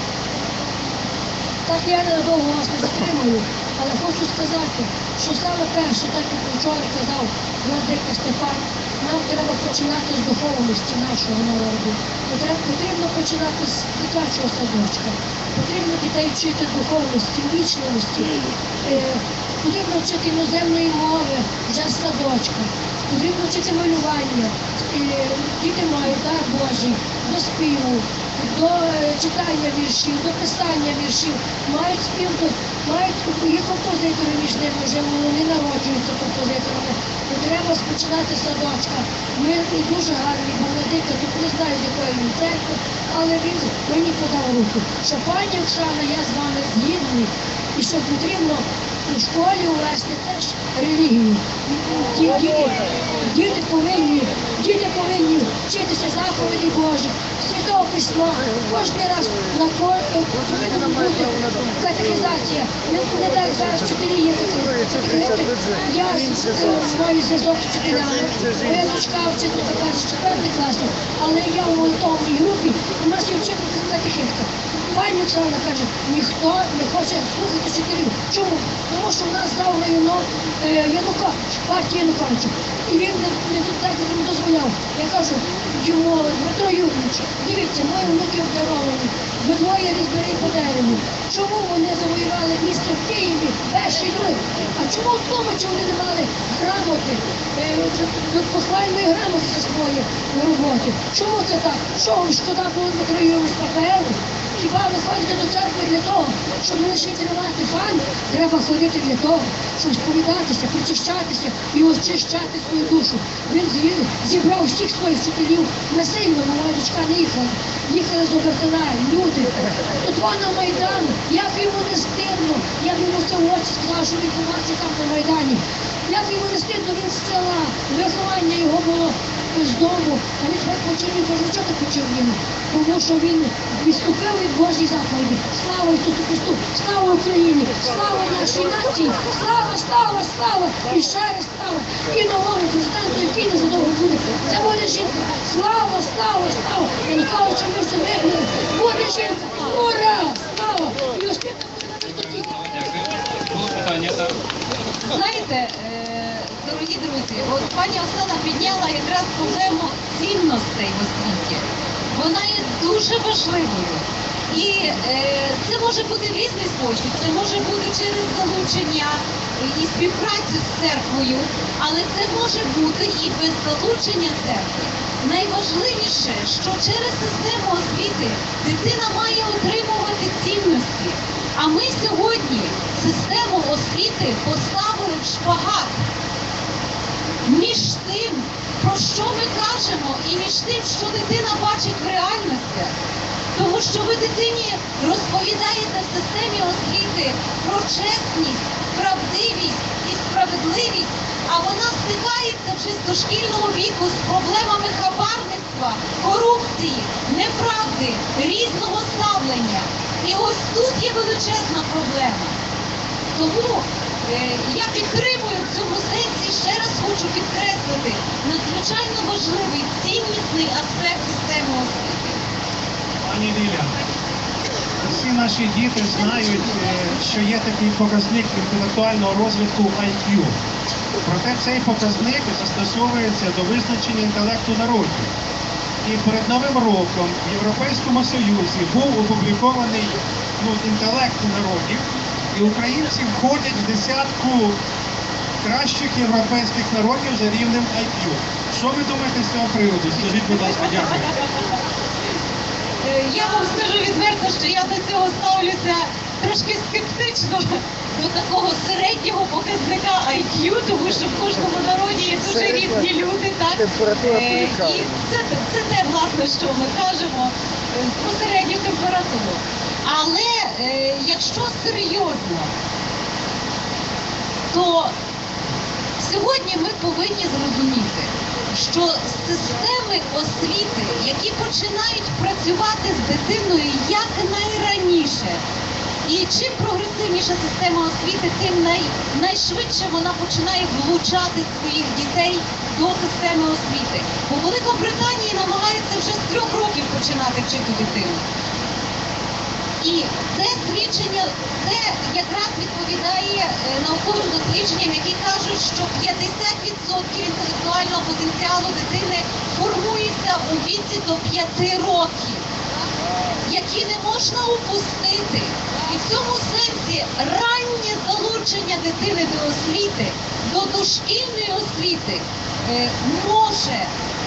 S4: Так я недовго вас не затримую, але хочу сказати, що саме перше, так як вчора казав владика Степан, нам треба починати з духовності нашого народу. Потре- Потрібно починати з дитячого садочка. Потрібно дітей вчити духовності, вічливості. Е, Потрібно вчити іноземної мови вже з садочка. Потрібно вчити малювання. Е, Діти мають дар Божий до співу, до е, читання віршів, до писання віршів, мають спів, мають є композитори між ними, вже вони народжуються композиторами. То треба спочинати з садочка. Ми і дуже гарний був владика, тут не знаю, з якої він церкви, але він мені подав руку, що пані Оксана, я з вами згідний, і що потрібно у школі увести теж релігію. Ді- Діти, діти повинні, діти повинні вчитися заповіді Божих, Святого Письма. Кожен раз на ко- повинна бути катехізація. Не, не так зараз вчителі є такі. Я е, маю зв'язок з вчителями. Моя дочка вчить тепер з четвертий класі, але я у молитовній групі, у нас є вчителька катехитка. Пані Оксана каже, ніхто не хоче слухати вчителів. Чому? Тому що в нас здав районок е, Янукович, партія Януковича. І він не, не, так не дозволяв. Я кажу, йому, Дмитро Юрійович, дивіться, мої внуки обдаровані, ви двоє різбери по дереву. Чому вони завоювали місто в Києві, перший друг? А чому в тому, що вони не мали грамоти, е, похвальної грамоти за свої роботи? Чому це так? Що вам шкода було Дмитро Юрійович паперу? Хіба ви ходите до церкви для того, щоб не лише тримати фан? Треба ходити для того, щоб сповідатися, причащатися і очищати свою душу. Він з'ї- зібрав всіх своїх вчителів насильно, моя дочка не їхала. Їхали з Обертина, люди. Тут вона Майдану, як йому не стидно, як йому це в очі сказав, що відбувається там на Майдані. Як йому не стидно, він з села, виховання його було з дому, а він так почервів, каже, чого ти почервів? Тому що він відступив від Божої заповіді. Слава Ісусу Христу, слава Україні, слава нашій нації, слава, слава, слава, і ще раз слава. І новому президенту, який незадовго буде. Це буде жінка. Слава, слава, слава. Я не кажу, що ми все вигнали. Буде жінка. Ура! Слава! І ось ти буде на висоті.
S1: Було питання, так?
S2: Знаєте, е, дорогі друзі, от пані Оксана підняла якраз проблему цінностей в освіті. Вона є дуже важливою. І е, це може бути в різний спосіб, це може бути через залучення і співпрацю з церквою, але це може бути і без залучення церкви. Найважливіше, що через систему освіти дитина має отримувати цінності. А ми сьогодні систему освіти поставили в шпагат між тим, про що ми кажемо, і між тим, що дитина бачить в реальностях. Тому що ви дитині розповідаєте в системі освіти про чесність, правдивість і справедливість, а вона стикається вже з дошкільного віку з проблемами хабарництва, корупції, неправди, різного ставлення. І ось тут є величезна проблема. Тому е, я підтримую в цьому сенсі, ще раз хочу підкреслити, надзвичайно важливий, ціннісний аспект системи освіти.
S5: Пані Ліля, всі наші діти знають, е, що є такий показник інтелектуального розвитку ай к'ю. Проте цей показник застосовується до визначення інтелекту народів. І перед Новим роком в Європейському Союзі був опублікований ну, інтелект народів, і українці входять в десятку кращих європейських народів за рівнем ай к'ю. Що ви думаєте з цього приводу? Скажіть, будь ласка, дякую.
S2: Е, Я вам скажу відверто, що я до цього ставлюся трошки скептично до такого середнього показника ай к'ю, тому що в кожному народі є дуже різні люди, так? Е, І це, це те, власне, що ми кажемо е, про середню температуру. Але е, якщо серйозно, то сьогодні ми повинні зрозуміти, що системи освіти, які починають працювати з дитиною якнайраніше, І чим прогресивніша система освіти, тим най, найшвидше вона починає влучати своїх дітей до системи освіти. Бо в Великобританії намагаються вже з трьох років починати вчити дитину. І це свідчення, це якраз відповідає е, науковим дослідженням, які кажуть, що п'ятдесят відсотків інтелектуального потенціалу дитини формується у віці до п'яти років, які не можна упустити. І в цьому сенсі раннє залучення дитини до освіти, до дошкільної освіти е, може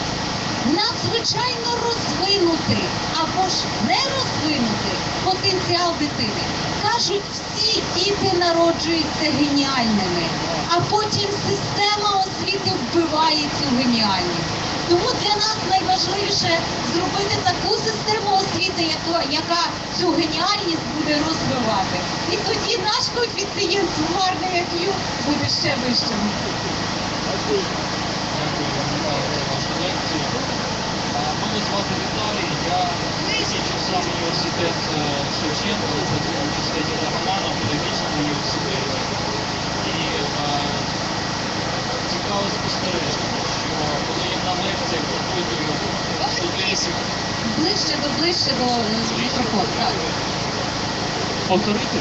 S2: надзвичайно розвинути або ж не розвинути потенціал дитини. Кажуть, всі діти народжуються геніальними, а потім система освіти вбиває цю геніальність. Тому для нас найважливіше зробити таку систему освіти, яка, яка цю геніальність буде розвивати. І тоді наш коефіцієнт сумарний ай к'ю буде ще вищим.
S6: Дякую за вашу лекцію. А, Мене звати Віталій, я закінчив сам університет е, Шевченка, працюю в університеті Драгомана, в педагогічному університеті. І е, цікаво спостереження, що коли я на лекціях запитую студентів,
S2: Ближче до ближче до е, мікрофону. Так.
S6: повторити,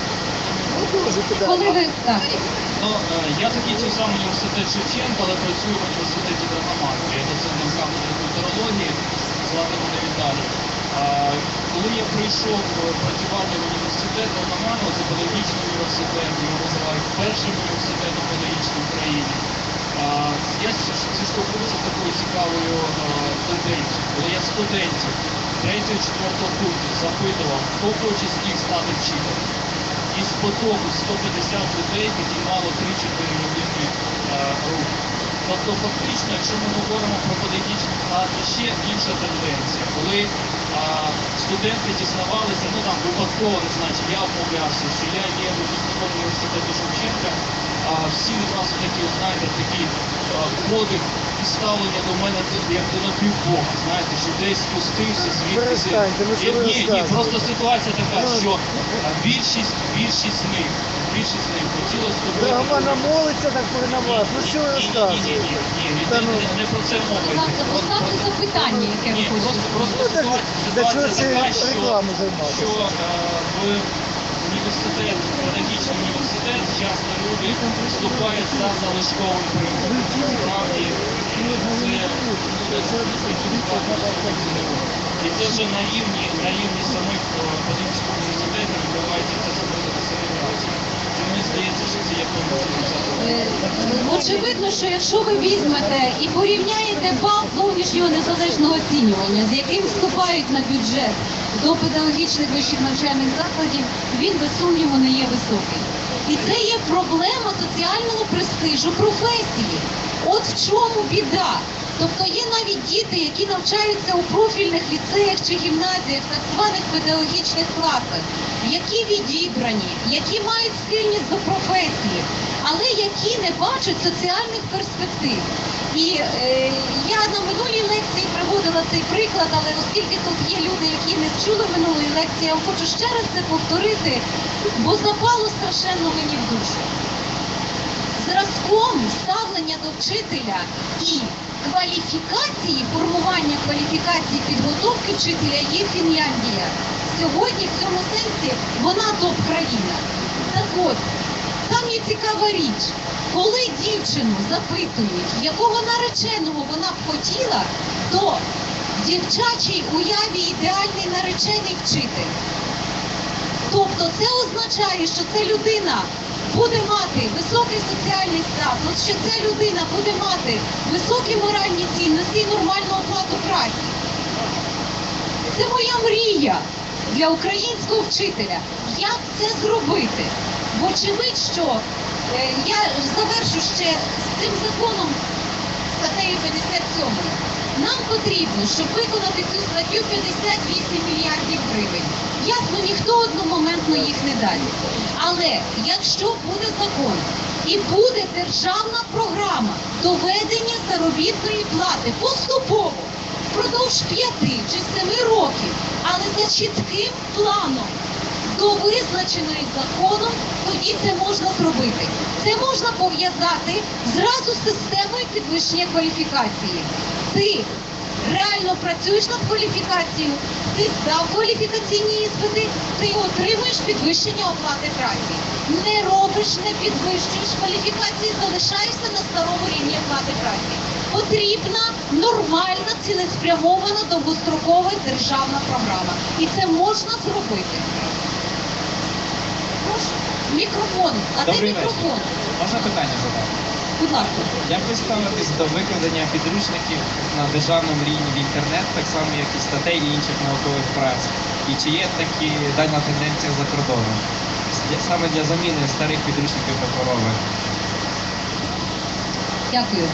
S2: Коли ви так.
S6: ну, е, я закінчив сам університет Шевченка, але працюю в університеті Драгомана. Я доцентом кафедри культурології, звати мене Віталій. А, Коли я прийшов е, працювати в університет Драгомана, це педагогічний університет, його називають першим університетом педагогічним в країні. А, Я зіштовхнувся з такою цікавою е, тенденцією, коли я студентів третього-четвертого курсу запитував, хто хоче з них стати вчителем. Із потоку сто п'ятдесят людей підіймало три-чотири людини е, рук. Тобто фактично, якщо ми говоримо про педагогічний, а ще інша тенденція, коли а, студенти дізнавалися, ну там випадково, не знаю, чи я обмовлявся, що я є випускником університету Шевченка, а всі відразу такі, знаєте, такі а, подих і ставлення до мене як до напівбога, знаєте, що десь спустився звідти.
S3: Перестаньте, ви що
S6: Ні, ні,
S3: розказуєте?
S6: просто ситуація така, що а, більшість, більшість з них, більшість з них хотіла здобути.
S3: Драгомана молиться так на вас. Ну що ви
S6: Ні, ні, ні,
S3: розказуєте?
S6: ні, ні, ні,
S3: Та
S6: не,
S3: ну.
S6: не, не про це мова
S2: Будь
S6: йде.
S2: ласка,
S6: Просто-
S2: поставте
S6: просто-
S2: запитання, яке ви
S6: Ні,
S2: хочете.
S6: просто, просто
S3: Ну, так,
S6: ситуація,
S3: для чого
S6: ситуація
S3: це
S6: така, що,
S3: рекламу займатися?
S6: що е, в університет, педагогічний університет, часто люди вступають за залишковим принципом. Насправді, це і це вже на рівні, на рівні самих е, педагогічних університетів відбувається це зробити сегрегація. І мені здається, що це є повністю
S2: Е, Очевидно, що якщо ви візьмете і порівняєте бал зовнішнього незалежного оцінювання, з яким вступають на бюджет до педагогічних вищих навчальних закладів, він без сумніву не є високий. І це є проблема соціального престижу професії. От в чому біда. Тобто є навіть діти, які навчаються у профільних ліцеях чи гімназіях, так званих педагогічних класах, які відібрані, які мають схильність до професії, але які не бачать соціальних перспектив. І е, я на минулій лекції приводила цей приклад, але оскільки тут є люди, які не чули минулої лекції, я вам хочу ще раз це повторити, бо запало страшенно мені в душу. Зразком ставлення до вчителя і кваліфікації, формування кваліфікації підготовки вчителя є Фінляндія. Сьогодні в цьому сенсі вона топ-країна. Так от, там є цікава річ. Коли дівчину запитують, якого нареченого вона б хотіла, то в дівчачій уяві ідеальний наречений вчитель. Тобто це означає, що ця людина буде мати високий соціальний статус, що ця людина буде мати високі моральні цінності і нормальну оплату праці. Це моя мрія для українського вчителя. Як це зробити? Вочевидь, що е, я завершу ще з цим законом, статтею п'ятдесят сьому. Нам потрібно, щоб виконати цю статтю, п'ятдесят вісім мільярдів гривень. Ясно, ніхто одномоментно їх не дасть. Але якщо буде закон і буде державна програма доведення заробітної плати поступово, впродовж п'яти чи семи років, але за чітким планом, до визначеної законом, тоді це можна зробити. Це можна пов'язати зразу з системою підвищення кваліфікації. Ти реально працюєш над кваліфікацією, ти здав кваліфікаційні іспити, ти отримуєш підвищення оплати праці. Не робиш, не підвищуєш кваліфікації, залишаєшся на старому рівні оплати праці. Потрібна нормальна, цілеспрямована, довгострокова державна програма. І це можна зробити. Прошу, мікрофон. А де
S7: Добрий вечір.
S2: мікрофон?
S7: Можна питання задати?
S2: Будь ласка.
S7: Як ви ставитесь до викладення підручників на державному рівні в інтернет, так само, як і статей і інших наукових праць? І чи є такі дана тенденція за кордоном? Для- Саме для заміни старих підручників паперових?
S2: Дякую.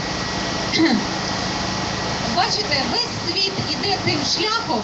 S2: Бачите, весь світ іде тим шляхом,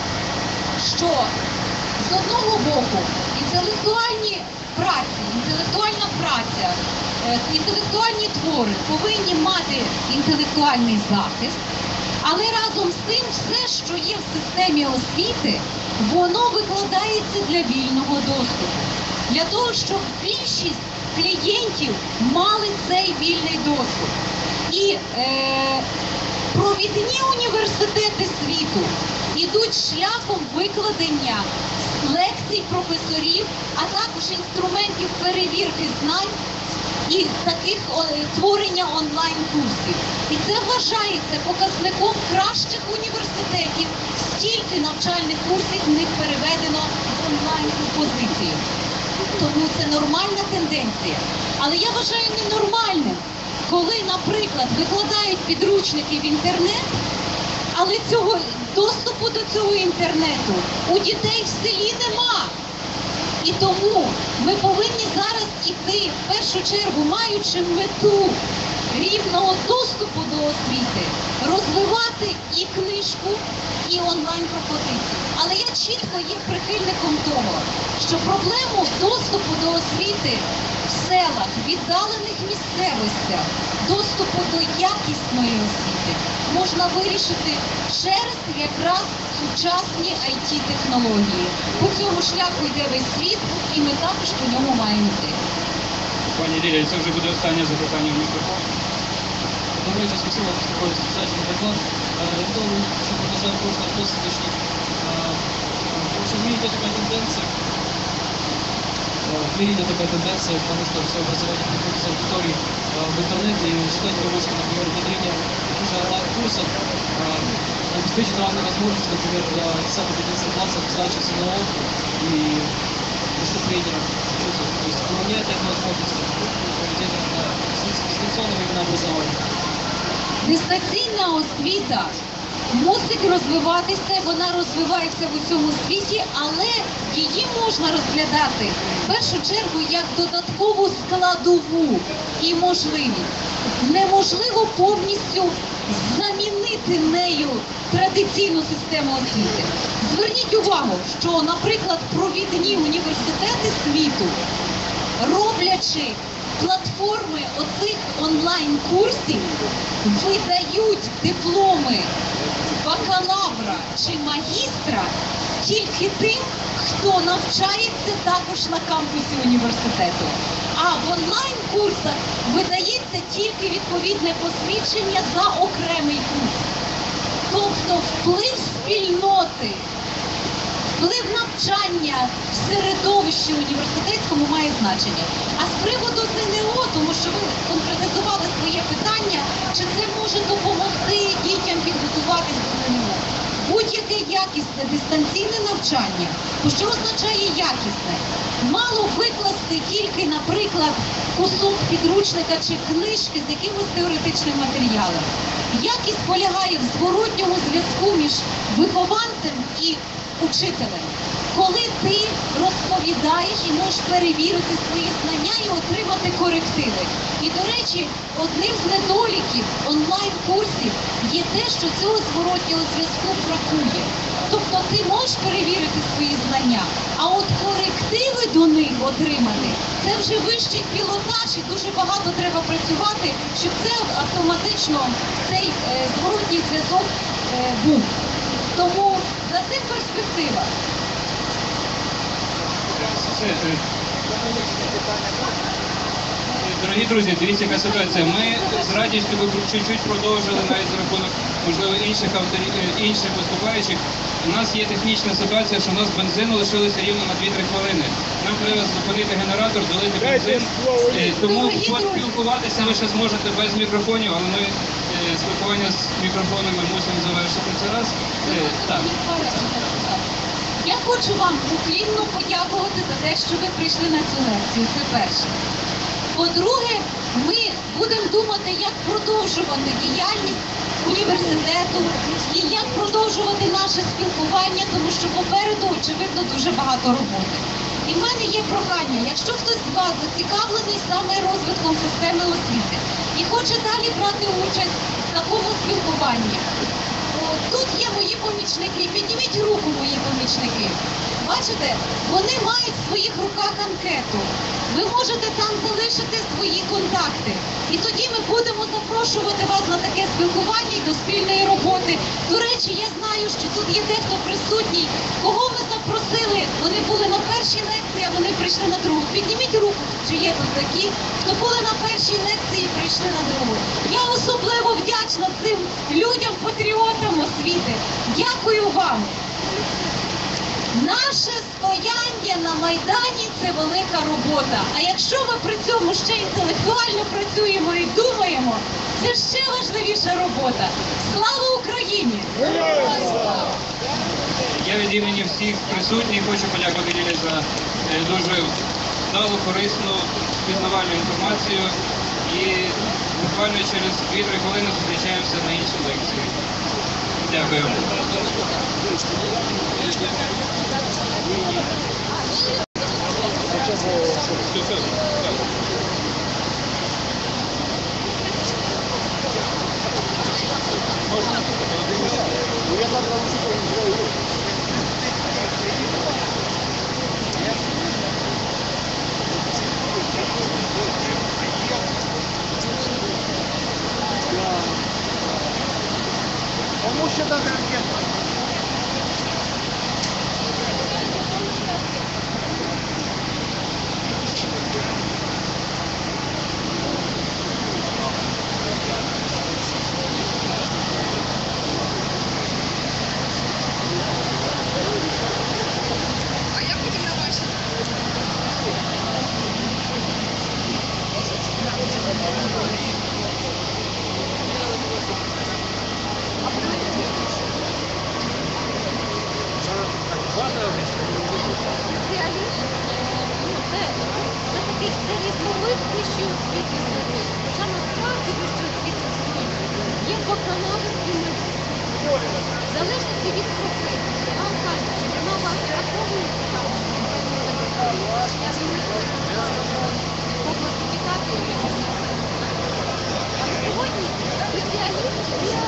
S2: що з одного боку інтелектуальні праці, інтелектуальна праця, е, інтелектуальні твори повинні мати інтелектуальний захист, але разом з тим все, що є в системі освіти, воно викладається для вільного доступу. Для того, щоб більшість клієнтів мали цей вільний доступ. І е, провідні університети світу ідуть шляхом викладення лекцій професорів, а також інструментів перевірки знань і таких о, творення онлайн-курсів. І це вважається показником кращих університетів, стільки навчальних курсів в них переведено в онлайн-позицію. Тому це нормальна тенденція. Але я вважаю ненормальним, коли, наприклад, викладають підручники в інтернет, але цього доступу до цього інтернету у дітей в селі нема. І тому ми повинні зараз іти, в першу чергу, маючи мету рівного доступу до освіти, розвивати і книжку, і онлайн-пропозиції. Але я чітко є прихильником того, що проблему доступу до освіти в селах, віддалених місцевостях, доступу до якісної освіти можна вирішити через якраз сучасні ай ті-технології. По цьому шляху йде весь світ, і ми також по ньому маємо йти.
S1: Пані Лілія, це вже буде останнє запитання в мікрофон.
S6: Добрый вечер, спасибо за такой замечательный доклад. Э, Я хотел бы еще показать просто вопрос следующий. Э, В общем, в мире идет такая тенденция, э, в мире идет такая тенденция к тому, что все образование приходит с аудитории э, в интернет, и считать рабочим, например, внедрение уже онлайн-курсов э, обеспечит равные возможности, например, для десятого-одиннадцатого классов сдачи СНО и выступления. То есть уравнять эту возможность проведения дистанционного именно образования.
S2: Дистанційна освіта мусить розвиватися, вона розвивається в усьому світі, але її можна розглядати в першу чергу як додаткову складову і можливість. Неможливо повністю замінити нею традиційну систему освіти. Зверніть увагу, що, наприклад, провідні університети світу, роблячи платформи оцих онлайн-курсів, видають дипломи бакалавра чи магістра тільки тим, хто навчається також на кампусі університету. А в онлайн-курсах видається тільки відповідне посвідчення за окремий курс. Тобто вплив спільноти, вплив навчання в середовищі університетському має значення. А з приводу ЗНО, тому що ви конкретизували своє питання, чи це може допомогти дітям підготуватись до ЗНО. Будь-яке якісне дистанційне навчання, то що означає якісне? Мало викласти тільки, наприклад, кусок підручника чи книжки з якимось теоретичним матеріалом. Якість полягає в зворотньому зв'язку між вихованцем і учителем. Коли ти розповідаєш і можеш перевірити свої знання і отримати корективи. І, до речі, одним з недоліків онлайн-курсів є те, що цього зворотнього зв'язку бракує. Тобто ти можеш перевірити свої знання, а от корективи до них отримати – це вже вищий пілотаж і дуже багато треба працювати, щоб це автоматично, цей е, зворотній зв'язок е, був. Тому за цим перспектива.
S1: Все, е, Дорогі друзі, дивіться, яка ситуація. Ми з радістю би чуть-чуть продовжили навіть за рахунок, можливо, інших авторів, е, інших виступаючих. У нас є технічна ситуація, що у нас бензину лишилося рівно на дві-три хвилини. Нам треба зупинити генератор, долити бензин. Е, Тому поспілкуватися ви ще зможете без мікрофонів, але ми е, спілкування з мікрофонами мусимо завершити це раз. Е, Так.
S2: Я хочу вам уклінно подякувати за те, що ви прийшли на цю лекцію. Це перше. По-друге, ми будемо думати, як продовжувати діяльність університету і як продовжувати наше спілкування, тому що попереду, очевидно, дуже багато роботи. І в мене є прохання, якщо хтось з вас зацікавлений саме розвитком системи освіти і хоче далі брати участь в такому спілкуванні, тут є мої помічники, підніміть руку, мої помічники. Бачите, вони мають в своїх руках анкету. Ви можете там залишити свої контакти. І тоді ми будемо запрошувати вас на таке спілкування і до спільної роботи. До речі, я знаю, що тут є дехто присутній, кого ми запросили. Вони були на першій лекції, а вони прийшли на другу. Підніміть руку, чи є тут такі, хто були на першій лекції і прийшли на другу. Я особливо вдячна цим людям, патріотам освіти. Дякую вам. Наше стояння на Майдані – це велика робота. А якщо ми при цьому ще інтелектуально працюємо і думаємо, це ще важливіша робота. Слава Україні!
S1: Я від імені всіх присутніх хочу подякувати Лілі за е, дуже вдалу, корисну, пізнавальну інформацію. І буквально через дві-три хвилини зустрічаємося на іншій лекції. Дякую.
S3: Кому ще даже анкету?
S2: Це такий різновид вищої освіти. Хоча насправді вищої освіти є бакалавр і магістр. Залежить від професії. Вам кажуть, що вона вас враховується там. Я думаю, по класифікації. А сьогодні спеціаліст є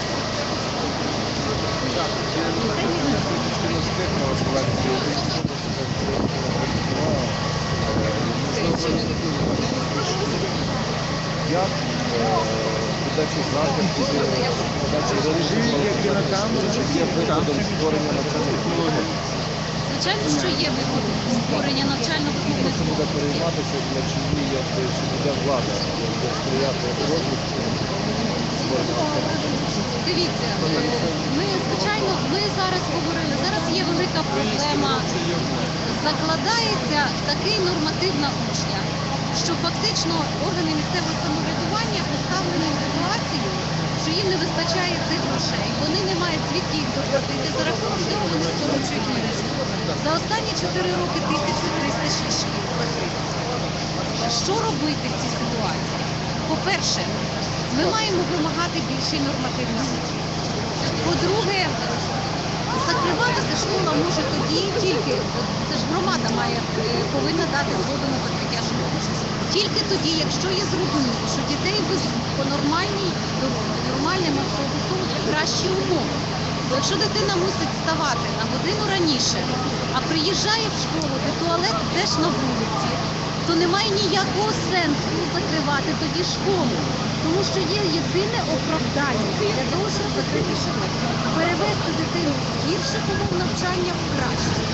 S3: Як видачі захисту, видачі залежить, є прикладом створення навчальних технологій.
S2: Звичайно, що є виходи створення навчального
S3: Хто буде
S2: комплексу.
S3: перейматися, для чиї, як чи буде влада, як сприяти розвитку створення навчальних.
S2: Дивіться, ми, звичайно, ми зараз говорили, зараз є велика проблема. Закладається такий норматив на учня, що фактично органи місцевого самоврядування поставлені в ситуацію, що їм не вистачає цих грошей. Вони не мають звідки їх доплатити, за рахунок цього вони скорочують мережу. За останні чотири роки тисяча триста шість шкіл. Що робити в цій ситуації? По-перше, ми маємо вимагати більший норматив на учня. По-друге, закриватися школа може тоді тільки, це ж громада має, повинна дати згоду на закриття школи. Тільки тоді, якщо є зрозуміло, що дітей везуть по нормальній дорозі, нормальним автобусом, кращі умови. Бо якщо дитина мусить вставати на годину раніше, а приїжджає в школу, де туалет теж на вулиці, то немає ніякого сенсу закривати тоді школу. Тому що є єдине оправдання для того, щоб закрити школу. Перевести дитину з гірших умов навчання в кращі. І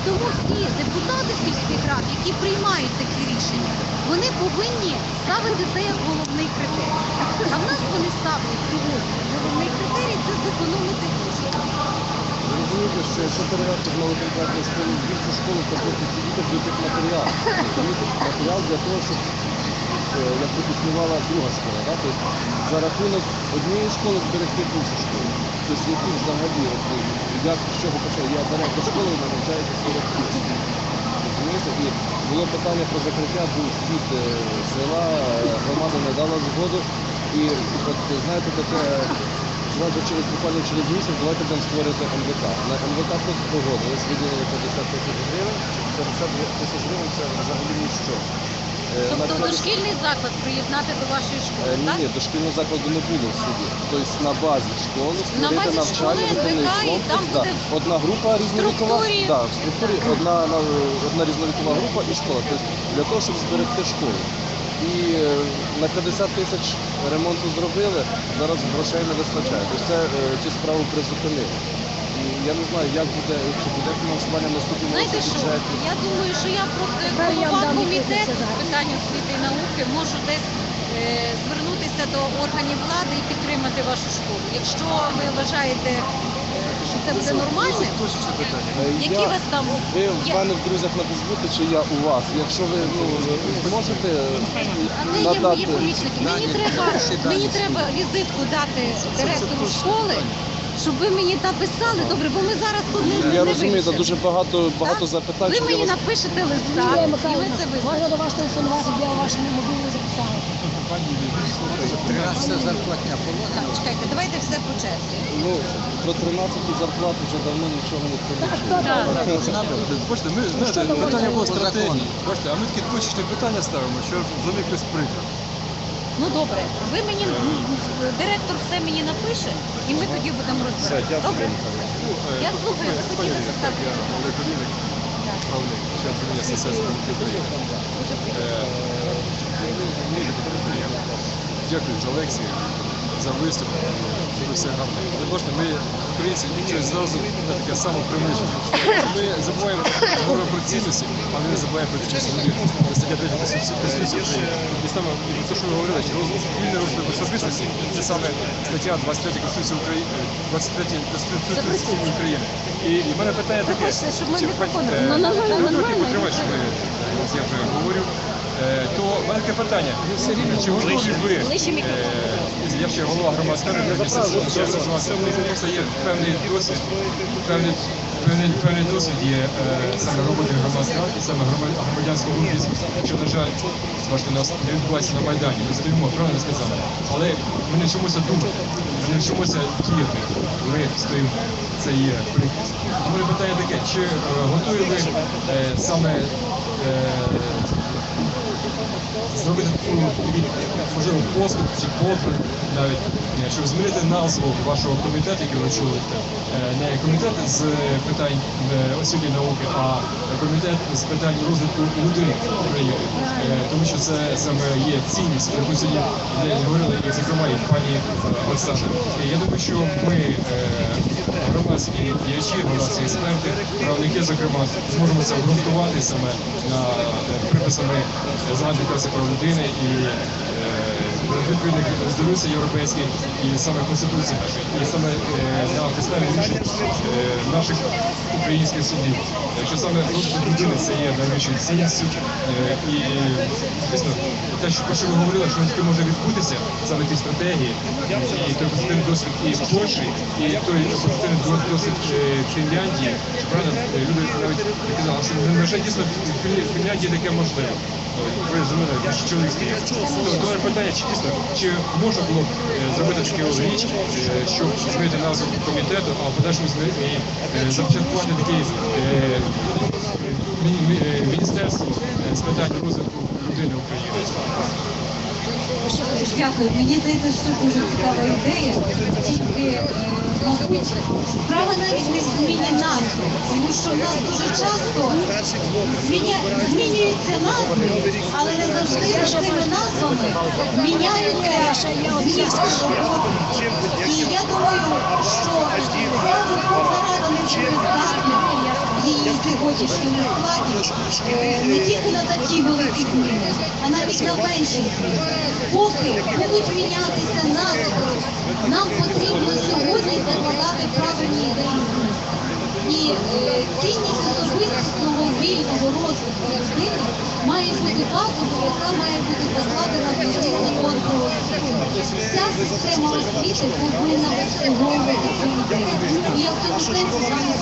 S2: тому ті депутати сільських рад, які приймають такі рішення, вони повинні ставити це як головний критерій. А в нас вони ставлять сьогодні. Головний критерій це зекономити гроші.
S3: Ви розумієте, що якщо перевести з малоконтрактної школи в більшу школу, то просто ці діти будуть як матеріал. Розумієте? Матеріал для того, щоб е, якби існувала друга школа. Да? Тобто за рахунок однієї школи зберегти іншу школу. Тобто які взагалі, от, ну, як з чого почав, я директор школи, вона навчається сорок тисяч. Розумієте? І було питання про закриття, був схід е, села, е, громада не дала згоду. І от, знаєте, таке, зразу через, буквально через місяць давайте будемо створити ем ве ка. На ем ве ка тут погодились, виділили п'ятдесят тисяч гривень, п'ятдесят тисяч гривень це взагалі ніщо. Е, на
S2: Тобто
S3: п'ятдесят
S2: дошкільний заклад приєднати до вашої школи,
S3: Е, Ні,
S2: так?
S3: ні, дошкільного закладу не буде в суді. Тобто на базі школи
S2: На
S3: створити
S2: базі
S3: навчальний
S2: школи
S3: виховний
S2: ес ве ка, і
S3: комплекс.
S2: там
S3: Да.
S2: буде
S3: Одна група різновікова,
S2: структурі.
S3: да, в структурі одна, на- одна різновікова група і школа. Тобто для того, щоб зберегти школу. І е, на п'ятдесят тисяч ремонту зробили, зараз грошей не вистачає. Тобто це е, цю справу призупинили. І я не знаю, як буде, чи буде фінансування в наступному
S2: Знаєте
S3: році
S2: що?
S3: бюджеті.
S2: Я думаю, що я просто як
S4: Тепер я
S2: голова
S4: вам дам
S2: комітету
S4: відповідь
S2: з
S4: зараз.
S2: питань освіти і науки можу десь е, звернутися до органів влади і підтримати вашу школу. Якщо ви вважаєте, е, що це буде нормально,
S3: Е,
S2: які
S3: я-
S2: у вас там
S3: Ви в
S2: є?
S3: мене в друзях на Фейсбуці, чи я у вас. Якщо ви ну, зможете
S2: А де є мої
S3: надати...
S2: помічники? Мені треба, мені треба візитку дати директору школи, щоб ви мені написали, добре, бо ми зараз тут не,
S3: Я
S2: не
S3: розумію,
S2: вирішимо.
S3: це дуже багато, багато
S2: Так?
S3: запитань.
S2: Ви
S3: щоб я
S2: мені
S3: вас-
S2: напишете листа,
S4: Юлія
S2: і ми
S4: Михайлівна,
S2: це визначимо.
S4: можна до вас телефонувати, я ваш мобільний записала.
S2: Так, чекайте, давайте все по черзі.
S3: Ну, про тринадцяту зарплату вже давно нічого не
S4: Так,
S3: прийшло.
S4: хто
S2: Так.
S4: там?
S8: Бачите, ми знаєте, питання було стратегії. Бачите, а ми такі точечні питання ставимо, що за них якось прикро.
S2: Ну добре, ви мені м, директор все мені напише, і ми тоді будемо
S3: Все,
S2: розбиратися.
S3: дякую.
S2: Добре? Я слухаю, ви
S8: Пані,
S2: хотіли
S8: так,
S2: запитати.
S8: я Олег Олійник, правник, член правління Асоціації банків України.
S2: Дуже приємно.
S8: Дякую за лекції, за виступ, дуже все гарно. Але бачите, ми, українці, щось зразу на таке самоприниження. Ми забуваємо говоримо про цінності, а ми не забуваємо про цінності людини. Це стаття третя Конституції України. І саме і те, що ви говорили, що розвиток, вільний розвиток особистості, це саме стаття двадцять третя Конституції України, двадцять третя Конституції України. І, і в мене питання таке.
S2: Хочете, щоб ми
S8: чи-
S2: мікрофон
S8: е,
S2: робили? Ну, нормально,
S8: ви трохи
S2: нормально.
S8: потримайте, щоб ви, от я вже говорю. Е, То в мене таке питання. Чи готові ви,
S2: Ближче
S8: е,
S2: мікрофон.
S8: я ще голова громадської організації, просто є певний досвід, певний, певний, певний досвід є е, саме роботи громадської ради, саме грома- громадянського руху, що, на жаль, бачите, у нас не відбувається на Майдані, ми стоїмо, правильно сказали. Але ми не вчимося думати, ми не вчимося діяти, ми стоїмо. Це є приклад. У мене питання таке, чи е, готові ви е, саме е, зробити таку, такий, можливо, поступ чи поклик навіть, е, щоб змінити назву вашого комітету, який ви очолюєте, е, не комітет з питань е, освіти і науки, а комітет з питань розвитку людини України. Е, Тому що це саме є цінність, про яку сьогодні не говорили, і зокрема і пані Оксана. І я думаю, що ми, е, громадські діячі, громадські експерти, правники, зокрема, зможемо це обґрунтувати саме на е, приписами загальної праці прав людини і е, відповідних резолюцій європейських і саме Конституції нашої, і саме е, на підставі рішень е, наших українських судів. Якщо саме розвиток людини це є найвищою цінністю, е, і звісно, те, що про що ви говорили, що таке може відбутися, саме ті стратегії, і той позитивний досвід і Польщі, і той позитивний досвід е, Фінляндії, що правда, е, люди навіть казали, що на жаль, дійсно в Фінлі- в Фінляндії таке можливо. Ви зрозуміли, що чоловік стоїть. То мене питання, чи дійсно, чи можна було б е, зробити таку річ, е, щоб змінити назву комітету, а в подальшому змінити і е, започаткувати таке е, мі- мі- е, міністерство е, з питань розвитку людини України.
S2: Дякую. Мені здається, що це дуже цікава ідея. Тільки, е, мабуть, справа навіть не в зміні назви, тому що в нас дуже часто зміня... змінюються назви, але не завжди за цими назвами міняються зміст роботи. І я думаю, що ця Верховна Рада не здатна її сьогоднішньому складі е, не тільки на такі великі зміни, а навіть на менші зміни. Поки будуть мінятися настрої, нам потрібно сьогодні закладати правильні ідеї змін. І е, цінність особистого вільного розвитку людини має бути базовою, яка має бути закладена в новий закон про освіту. Вся система освіти повинна обслуговувати ці ідеї. І я в цьому сенсі з вами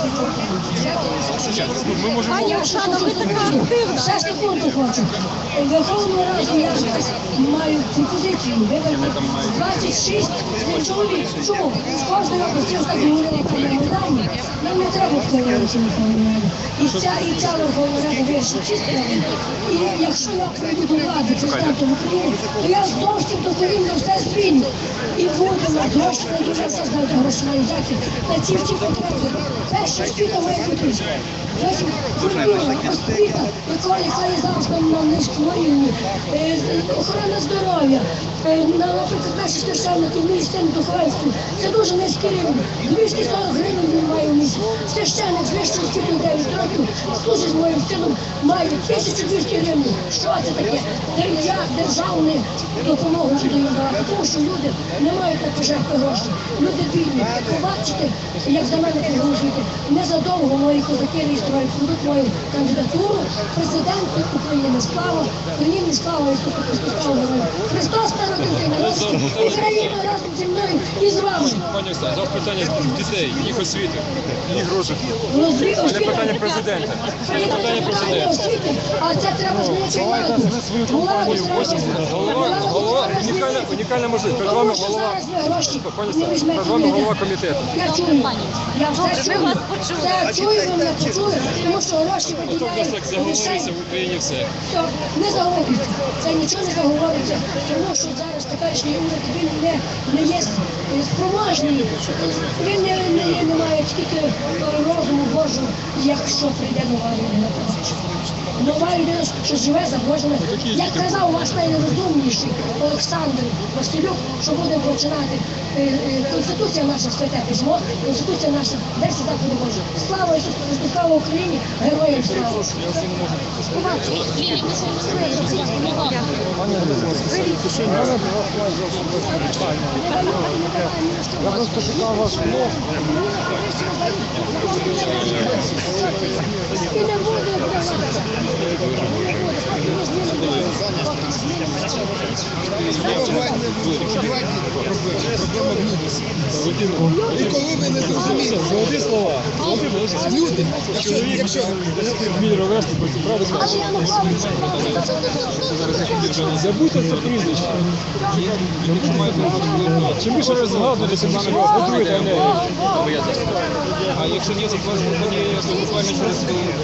S2: згодна.
S4: Пані Оксано, ви така активна. Ще секунду хочу. Верховну Раду я маю пропозицію. двадцять шість чоловік. Чому? З кожної області так говорила про Майдані. Нам не треба впливатися на Верховну Раду. І ця, і ця Верховна Рада вирішить ці справи. І якщо я прийду до влади президентом України, то я зовсім докорінно все зміню. І буде на гроші, на дуже все знаєте, грошовий захід, на ці всі потреби. Перша освіта має бути. Потім культура, освіта, якої хай зараз там на низькому рівні, е, охорона здоров'я, е, наприклад, наші священники в місцевому духовенстві. Це дуже низький рівень. двісті сорок гривень він має в місяць. Священник з вищою освітою дев'ять років служить з моїм сином, має тисячу двісті гривень. Що це таке? Я державну допомогу буду їм давати, тому що люди не мають на пожертви гроші. Люди бідні. Побачите, як за мене проголосуєте, незадовго мої козаки реєструють будуть мою кандидатуру. Президент України слава, Україні слава Ісусу Христу, слава Герою. Христос народився на нас, Україна разом зі мною і з вами.
S8: Пані Оксано, зараз питання дітей, їх освіти, їх розвитку.
S4: Розві-
S8: Це
S4: освіта-
S8: питання президента. Це
S4: Це
S8: питання
S4: питання
S8: президента.
S4: освіти, а це треба змінити владу. Владу треба.
S8: Голова, голова, унікальна, унікальна можливість. Перед вами
S4: Тому що
S8: голова,
S4: зараз ви гроші
S8: пані
S4: не
S8: Оксано,
S4: візьмете
S8: перед вами
S4: ніде.
S8: голова комітету.
S4: Я чую. Я все чую. Все чую, ви мене почули, тому що гроші
S8: Тобто
S4: виділяють.
S8: так заговориться в Україні все.
S4: Все, не заговорюється. Це нічого не заговориться, тому що зараз теперішній уряд, він не, не є спроможний, він не, не, не має скільки розуму Божого, якщо прийде нова людина. Нова людина, що живе заможена. Як казав ваш найрозумніший Олександр Василюк, що буде починати е, е, Конституція наша, святе письмо, Конституція наша, десять заповідей Божі. Слава Ісусу Христу, слава Україні, героям слава.
S3: Я просто шукав ваш блог.
S4: І не буде вдаватися.
S8: Золоті слова.
S3: Люди,
S8: Чоловік вміє ровести, правда?
S4: Але Янукович,
S8: Забудьте це прізвище. Чим більше ви згадуєте, тим більше ви готуєте енергію.
S7: А якщо ні, то буквально через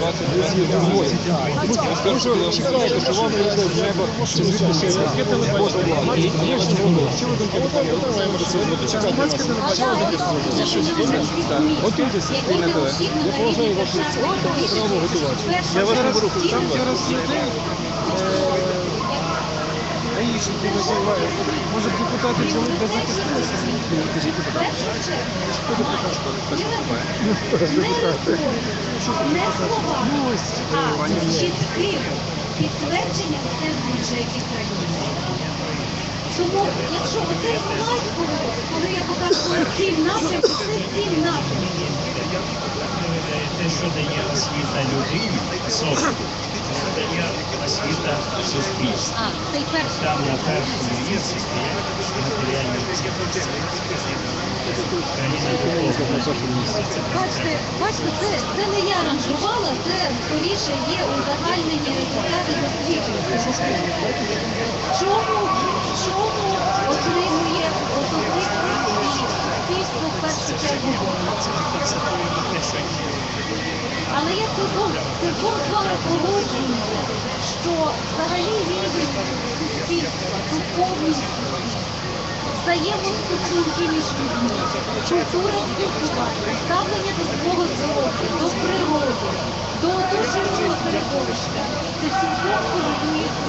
S8: Скажу, що ви чекаєте, що вам треба чи звідти ще яке телефон. Є ж не Що ви думки готуйтеся. Я поважаю вашу справу готувати. Я вас не беру. Там зараз є може депутати чоловік без захистилися?
S2: Не слова, а чітким підтвердженням це в бюджеті країни. Тому, якщо оцей слайд, коли я показую сім напрямків, це сім напрямків.
S9: Те, що дає освіта людині, особі, це дає освіта суспільству.
S2: А, цей перший.
S9: Там на першому місці стоять матеріальні цінності. Країна духовна.
S2: Бачите, бачите, це, це не я ранжувала, це скоріше є узагальнені результати досліджень. Чому, чому отримує особистість і суспільство в першу чергу? Але я цілком, цілком з вами погоджуюся, що взагалі рівень суспільства, духовність, взаємостосунки між людьми, культура спілкування, ставлення до свого здоров'я, до природи, до оточуючого середовища. Це цілком корелює з